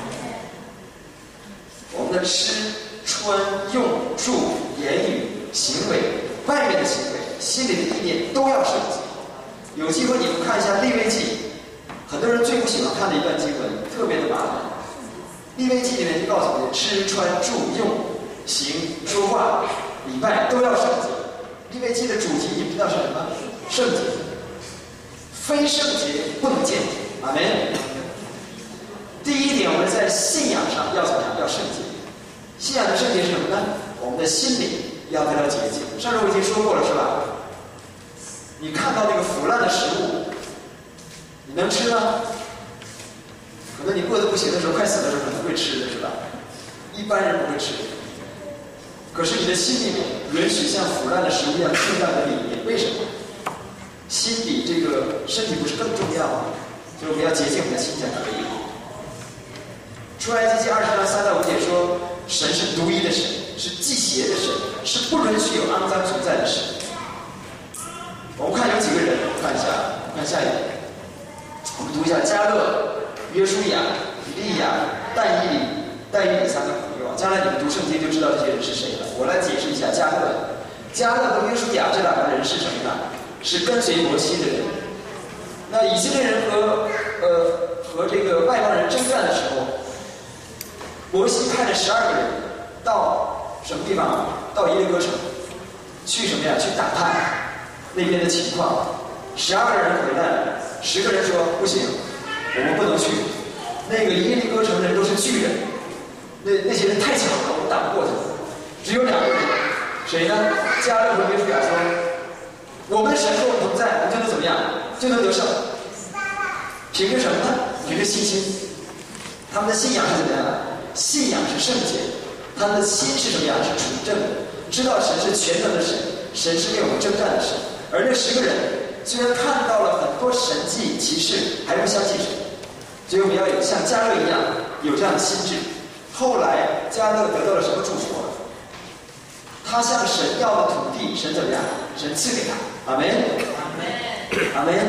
我们的吃、穿、用、住、言语、行为，外面的行为、心里的意念都要圣洁。有机会你们看一下利未记，很多人最不喜欢看的一段经文，特别的麻烦。利未记里面就告诉你，吃穿住用行说话礼拜都要圣洁。利未记的主题你们知道是什么？圣洁。非圣洁不能见主。阿门。第一点，我们在信仰上要怎么样？要圣洁。信仰的圣洁是什么呢？我们的心里要得到洁净。上周我已经说过了，是吧？你看到那个腐烂的食物，你能吃吗？可能你饿得不行的时候，快死的时候可能会吃的，是吧？一般人不会吃。可是你的心里面允许像腐烂的食物一样进到你的里面，为什么？心比这个身体不是更重要吗？所以我们要洁净我们的心才可以。出埃及记20章3到5节说，神是独一的神，是忌邪的神，是不允许有肮脏存在的神。我们看有几个人，看一下，看下一页。我们读一下迦勒、约书亚、以利亚、但以理3个朋友。将来你们读圣经就知道这些人是谁了。我来解释一下迦勒和约书亚这2个人是什么呢？是跟随摩西的人。那以色列人和这个外邦人征战的时候，摩西派了12个人到什么地方？到耶利哥城去什么呀？去打探那边的情况。12个人回来了，10个人说不行，我们不能去。那个耶利哥城人都是巨人，那些人太强了，我们打不过他。只有2个人，谁呢？迦勒和约书亚说，我们神和我们同在，我们就能怎么样？就能得胜。凭着什么呢？凭着信心。他们的信仰是怎么样的？信仰是圣洁，他们的心是什么样？是纯正的，知道神是全能的神，神是为我们征战的神。而那10个人虽然看到了很多神迹奇事，还不相信神，所以我们要有像迦勒一样有这样的心智。后来迦勒得到了什么祝福？他向神要的土地，神怎么样？神赐给他。阿门。阿门。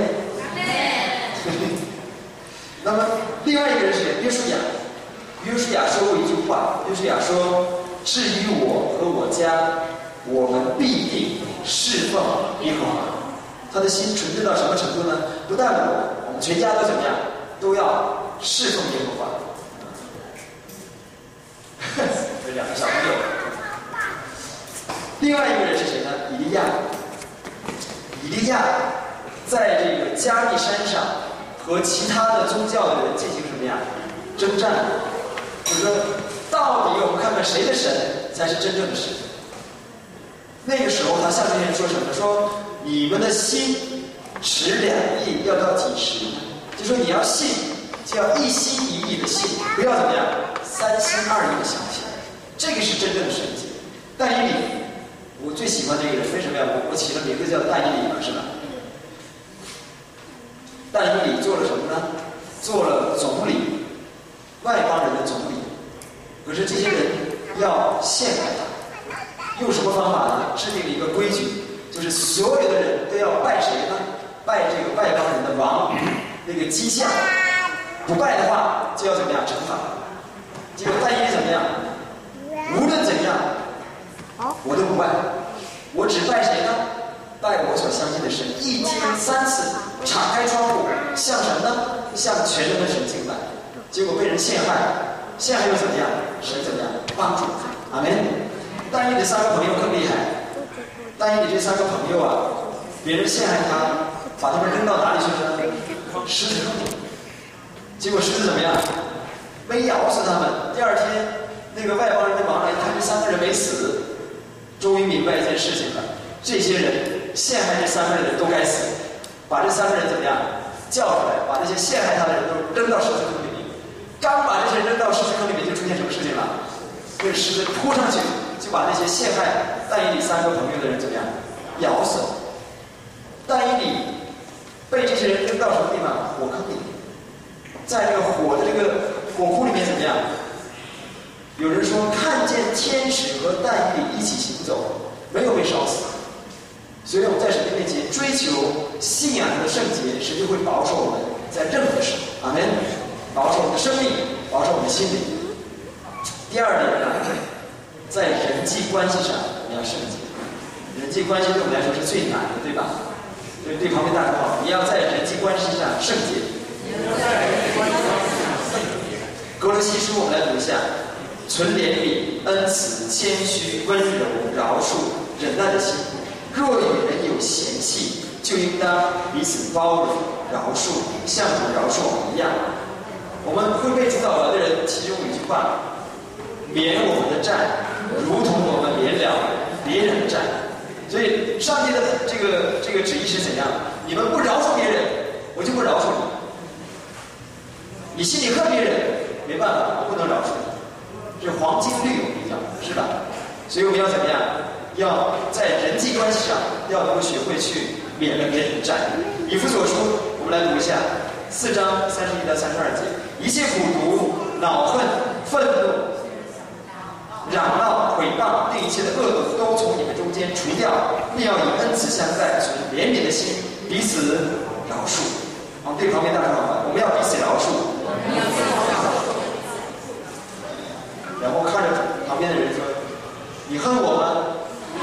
那么另外一个人是谁？约书亚。约书亚说过一句话，约书亚说：“至于我和我家，我们必定侍奉耶和华。”他的心纯正到什么程度呢？不但我们全家都怎么样，都要侍奉耶和华。这2个小朋友。另外一个人是谁呢？以利亚。 以利亚在这个加利山上和其他的宗教的人进行什么呀？征战。就是说，到底我们看看谁的神才是真正的神？那个时候他向这些人说什么？说你们的心持2意要到几时？就说你要信，就要一心一意的信，不要怎么样3心2意的相信。这个是真正的神迹。但以理，我最喜欢这个人，为什么呀？我起了名字叫但以理嘛，是吧？但以理做了什么呢？做了总理，外邦人的总理。可是这些人要陷害他，用什么方法呢？制定了一个规矩，就是所有的人都要拜谁呢？拜这个外邦人的王，那个基象。不拜的话，就要怎么样惩罚？结果但以理怎么样？无论怎样，我都不拜，我只拜谁呢？拜我所相信的神。1天3次，敞开窗户，向什么呢？向全能的神敬拜。结果被人陷害，陷害又怎么样？神怎么样？帮助。阿门。但以理的3个朋友更厉害。但以理这3个朋友啊，别人陷害他，把他们扔到哪里去了呢？狮子坑里。结果狮子怎么样？没咬死他们。第2天，那个外邦人的王来看这3个人没死，终于明白一件事情了：这些人陷害这3个人的人都该死，把这3个人怎么样叫出来，把那些陷害他的人都扔到狮子坑里面。刚把这些扔到狮子坑里面，就出现什么事情了？这个狮子扑上去，就把那些陷害但以理3个朋友的人怎么样咬死了。但以理被这些人扔到什么地方？火坑里面。在这个火的这个火窟里面怎么样？有人说看见天使和但以理一起行走，没有被烧死。所以我们在神的面前追求信仰的圣洁，神就会保守我们在任何时候。阿门。保守我们的生命，保守我们的心灵。第2点呢，在人际关系上我们要圣洁。人际关系对我们来说是最难的，对吧？对旁边大家好，你要在人际关系上圣洁。哥罗西书我们来读一下：存怜悯、恩慈、谦虚、温柔、饶恕、忍耐的心。若与人有嫌隙，就应当彼此包容、饶恕，像主饶恕我们一样。我们会被主导的人，其中有一句话：免我们的债，如同我们免了别人的债。所以上帝的这个旨意是怎样？你们不饶恕别人，我就不饶恕你。你心里恨别人，没办法，我不能饶恕你。这黄金律我们讲，是吧？所以我们要怎么样？要在人际关系上要能够学会去免了别人的债。以弗所书我们来读一下4章31到32节：一切苦毒、恼恨、愤怒、嚷闹、毁谤，并一切的恶毒，都从你们中间除掉，并要以恩慈相待，存怜悯的心，彼此饶恕。好，对旁边大家好，我们要彼此饶恕。然后看着旁边的人说：“你恨我吗？”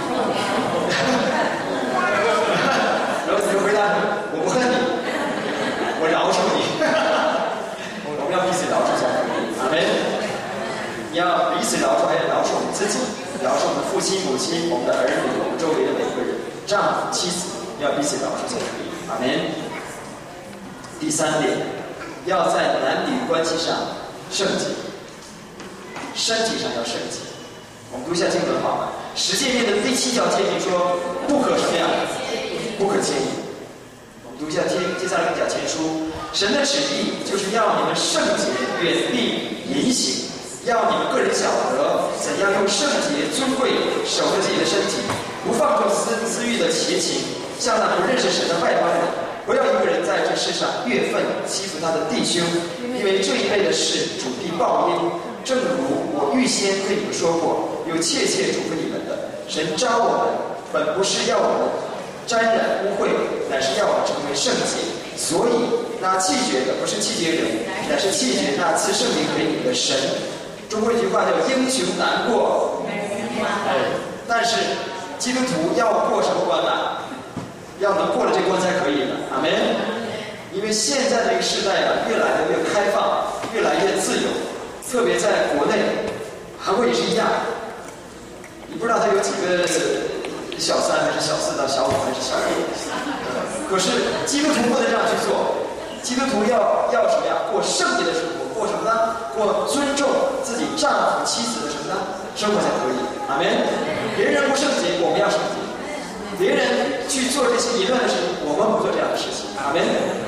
然后你就回答：“我不恨你，我饶恕你。”我们要彼此饶恕才可以。阿门。你要彼此饶恕，还要饶恕我们自己，饶恕我们父亲、母亲、我们的儿女、我们周围的每个人，丈夫、妻子，要彼此饶恕才可以。阿门。第3点，要在男女关系上圣洁，身体上要圣洁。我们读一下经文好吗？十诫面的第7条诫命说，不可什么样？不可奸淫。我们读一下接下来讲前书，神的旨意就是要你们圣洁，远避淫行，要你们个人晓得怎样用圣洁尊贵守着自己的身体，不放纵私欲的邪情，像那不认识神的外邦人。不要一个人在这世上越分欺负他的弟兄，因为这一类的事主必报应。正如我预先对你们说过，有切切嘱咐你们的。神召我们，本不是要我们沾染污秽，乃是要我们成为圣洁。所以那弃绝的不是弃绝人，乃是弃绝那赐圣灵给你们的神。中国一句话叫英雄难过，但是基督徒要过什么关呢？要能过了这关才可以的。阿门。因为现在这个时代啊，越来越开放，越来越自由，特别在国内，韩国也是一样。你不知道他有几个小3还是小4到小5还是小6， 可是基督徒不能这样去做，基督徒要什么呀？过圣洁的生活，过什么呢？过尊重自己丈夫妻子的什么呢？生活才可以。阿门。别人不圣洁，我们要圣洁；别人去做这些淫乱的事情，我们不做这样的事情。阿门。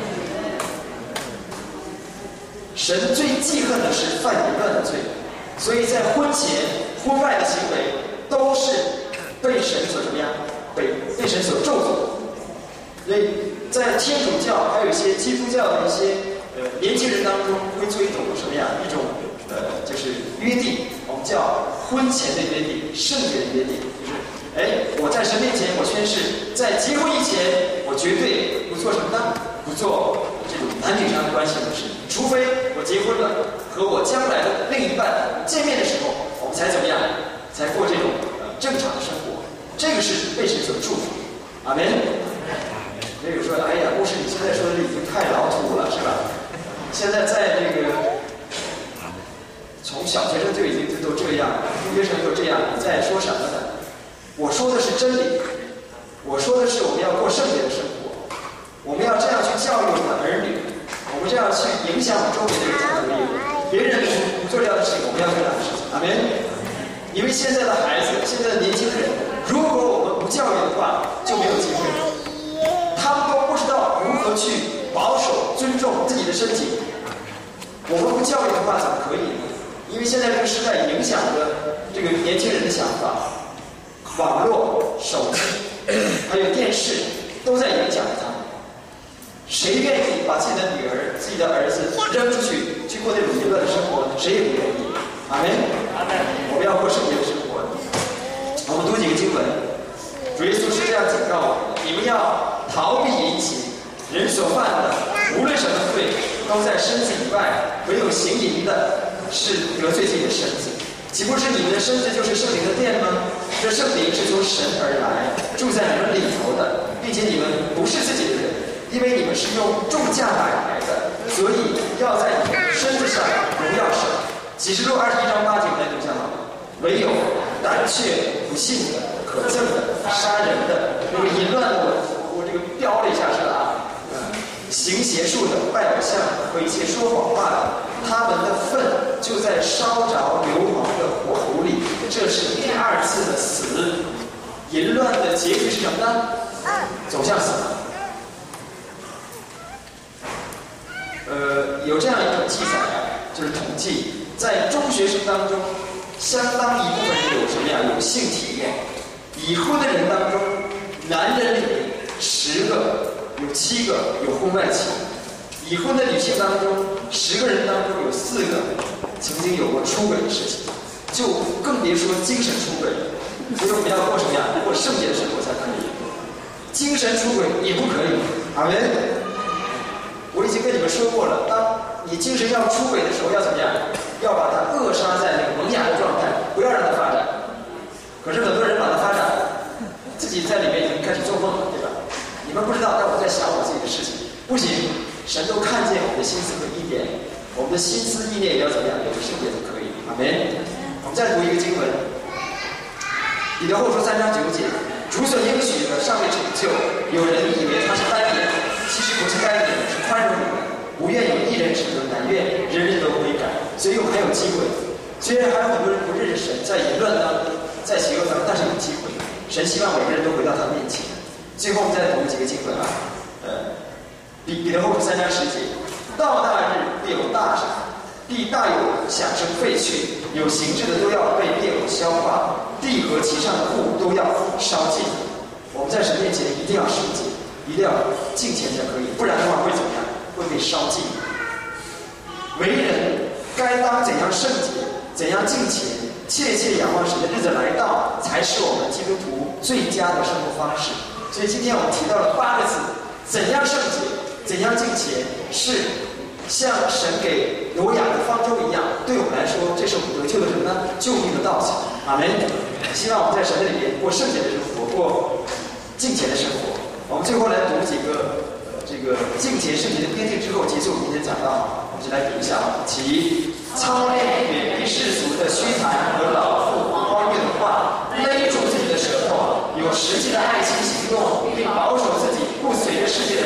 神最忌恨的是犯淫乱的罪，所以在婚前、婚外的行为都是被神所怎么样？被神所咒诅。所以在天主教还有一些基督教的一些年轻人当中，会做一种什么呀？一种就是约定，我们叫婚前的约定、圣洁的约定，就是我在神面前我宣誓，在结婚以前我绝对不做什么呢？不做这种男女上的关系的事，除非我结婚了，和我将来的另一半见面的时候，我们才怎么样？才过这种正常的生活。这个是被神所祝福。阿门。所以说，哎呀，牧师，你现在说的已经太老土了，是吧？现在在这个从小学生就已经都这样，中学生就这样，你在说什么呢？我说的是真理，我说的是我们要过圣洁的生活，我们要这样去教育我们的儿女，我们这样去影响我们周围的人才可以。别人不做这样的事情，我们要做这样的事情。阿门。因为现在的孩子，现在的年轻人，如果我们不教育的话，就没有机会。他们都不知道如何去保守、尊重自己的身体。我们不教育的话，怎么可以呢？因为现在这个时代影响着这个年轻人的想法，网络、手机，还有电视，都在影响着他们。谁愿意把自己的女儿、自己的儿子扔出去，去过那种淫乱的生活呢？谁也不愿意。阿门。我们要过圣洁的生活。我们读几个经文。主耶稣是这样警告我们的：你们要逃避淫行，人所犯的，无论什么罪，都在身子以外；唯有行淫的，是得罪自己的身子。岂不是你们的身子就是圣灵的殿吗？这圣灵是从神而来，住在你们里头的，并且你们不是自己的人，因为你们是用重价买来的，所以要在你们身子上荣耀神。启示录21章8节来读一下好吗？唯有胆怯、不信的、可憎的、杀人的、那个淫乱的，我这个标了一下是吧？行邪术的、拜偶像和一切说谎话的，他们的粪就在烧着硫磺的火炉里，这是第二次的死。淫乱的结局是什么呢？走向死。有这样一种记载啊，就是统计，在中学生当中，相当一部分人有什么呀？有性体验。已婚的人当中，男人里面10个有7个有婚外情；已婚的女性当中，10个人当中有4个曾经有过出轨的事情，就更别说精神出轨了。所以我们要过什么呀？过圣洁的生活才可以。精神出轨也不可以。阿门。我已经跟你们说过了，当你精神要出轨的时候，要怎么样？要把它扼杀在那个萌芽的状态，不要让它发展。可是很多人把它发展，自己在里面已经开始做梦了，对吧？你们不知道，但我在想我自己的事情。不行，神都看见我们的心思和意念，我们的心思意念也要怎么样？有个圣洁就可以。阿门。我们再读一个经文，彼得后书3章9节，主所应许的尚未成就，有人以为他是单言，其实不是单言，是宽容你们，不愿有一人沉沦，但愿人人都悔改。所以我们还有机会。虽然还有很多人不认识神，在淫乱当中，在邪恶当中，但是有机会。神希望每个人都回到他面前。最后我们再读几个经文啊，彼得后书3章10节，到那日必有大闪，必大有响声废去，有形质的都要被烈火消化，地和其上的物都要烧尽。我们在神面前一定要圣洁，一定要敬虔才可以，不然的话会怎么样？会被烧尽。为人该当怎样圣洁，怎样敬虔，切切仰望神的日子来到，才是我们基督徒最佳的生活方式。所以今天我们提到了8个字：怎样圣洁，怎样敬虔，是像神给挪亚的方舟一样，对我们来说，这是我们得救的什么呢？救命的道路。阿门。希望我们在神的里面过圣洁的生活，过敬虔的生活。我们最后来读几个这个敬虔圣洁的编定之后，结束我们今天讲道。我们就来读一下啊，其操练远离世俗的虚谈和老妇荒谬的话，勒住自己的舌头，有实际的爱心行动，并保守自己不随着世界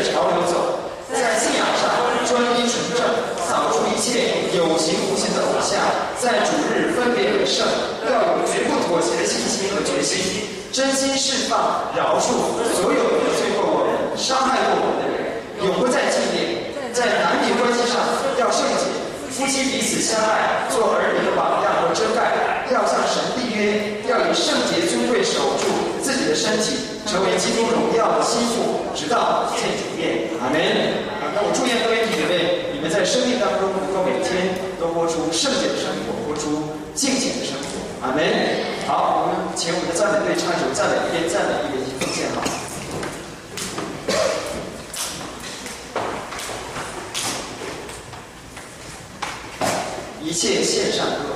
在主日分别为圣，要有绝不妥协的信心和决心，真心释放、饶恕所有得罪过我们、伤害过我们的人，永不再纪念。在男女关系上要圣洁，夫妻彼此相爱，做儿女的榜样和遮盖，要向神立约，要以圣洁尊贵守住自己的身体，成为基督荣耀的心腹，直到见主面。阿门。那我祝愿各位弟兄姐妹，你们在生命当中能够每天都活出圣洁的生活，活出敬虔的生活。阿门。好，我们请我们的赞美队唱一首赞美，一边赞美一边奉献好。一切献上歌。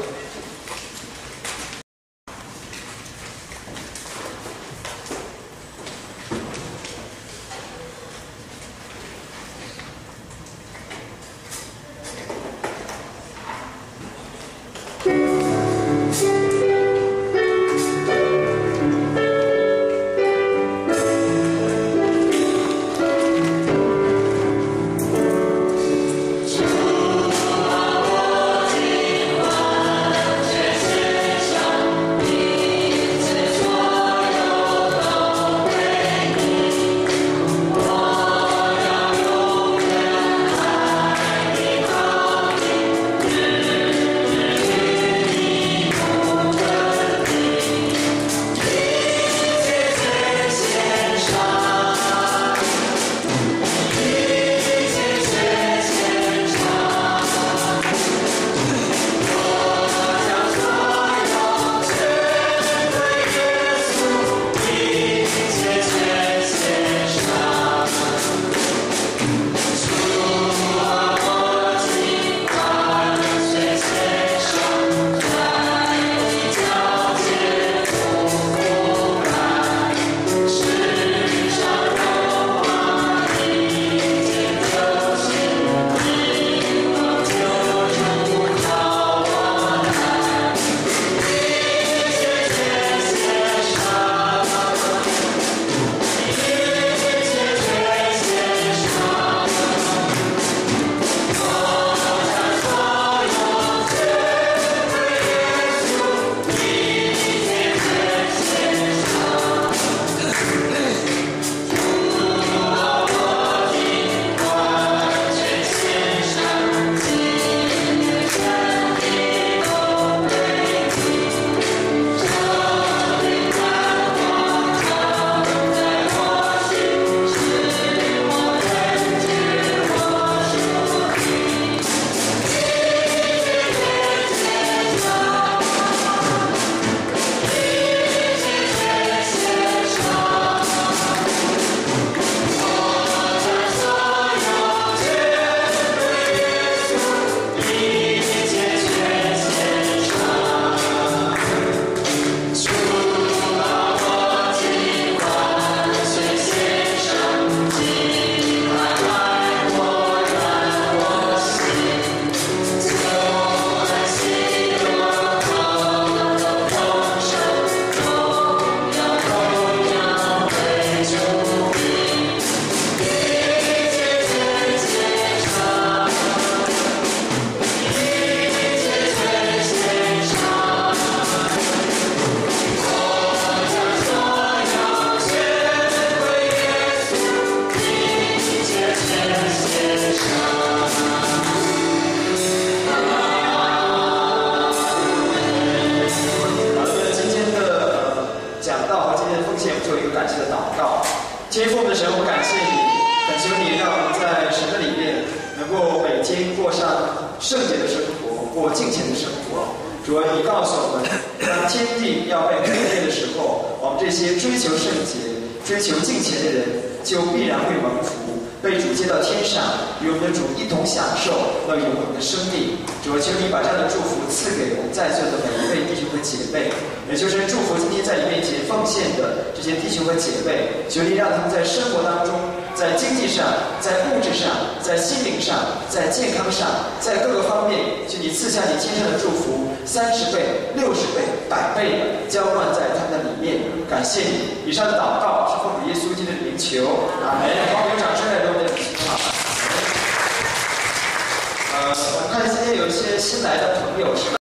天父的神，我感谢你，恳求你让我们在神的里面能够每天过上圣洁的生活，过敬虔的生活。主啊，你告诉我们，当天地要被毁灭的时候，我们这些追求圣洁、追求敬虔的人，就必然会蒙福，被主接到天上，与我们的主一同享受那永恒的生命。主啊，求你把这样的祝福赐给我们在座的每一位弟兄和姐妹，也就是祝福今天在你面前奉献的这些弟兄和姐妹，求你让他们在生活当中，在经济上，在物质上，在心灵上，在健康上，在各个方面，求你赐下你天上的祝福，30倍、60倍、100倍的浇灌在他们的里面。感谢你。以上的祷告是奉主耶稣基督的名求，阿门。好，我们有掌声来为我们的主好。我看今天有一些新来的朋友是吧？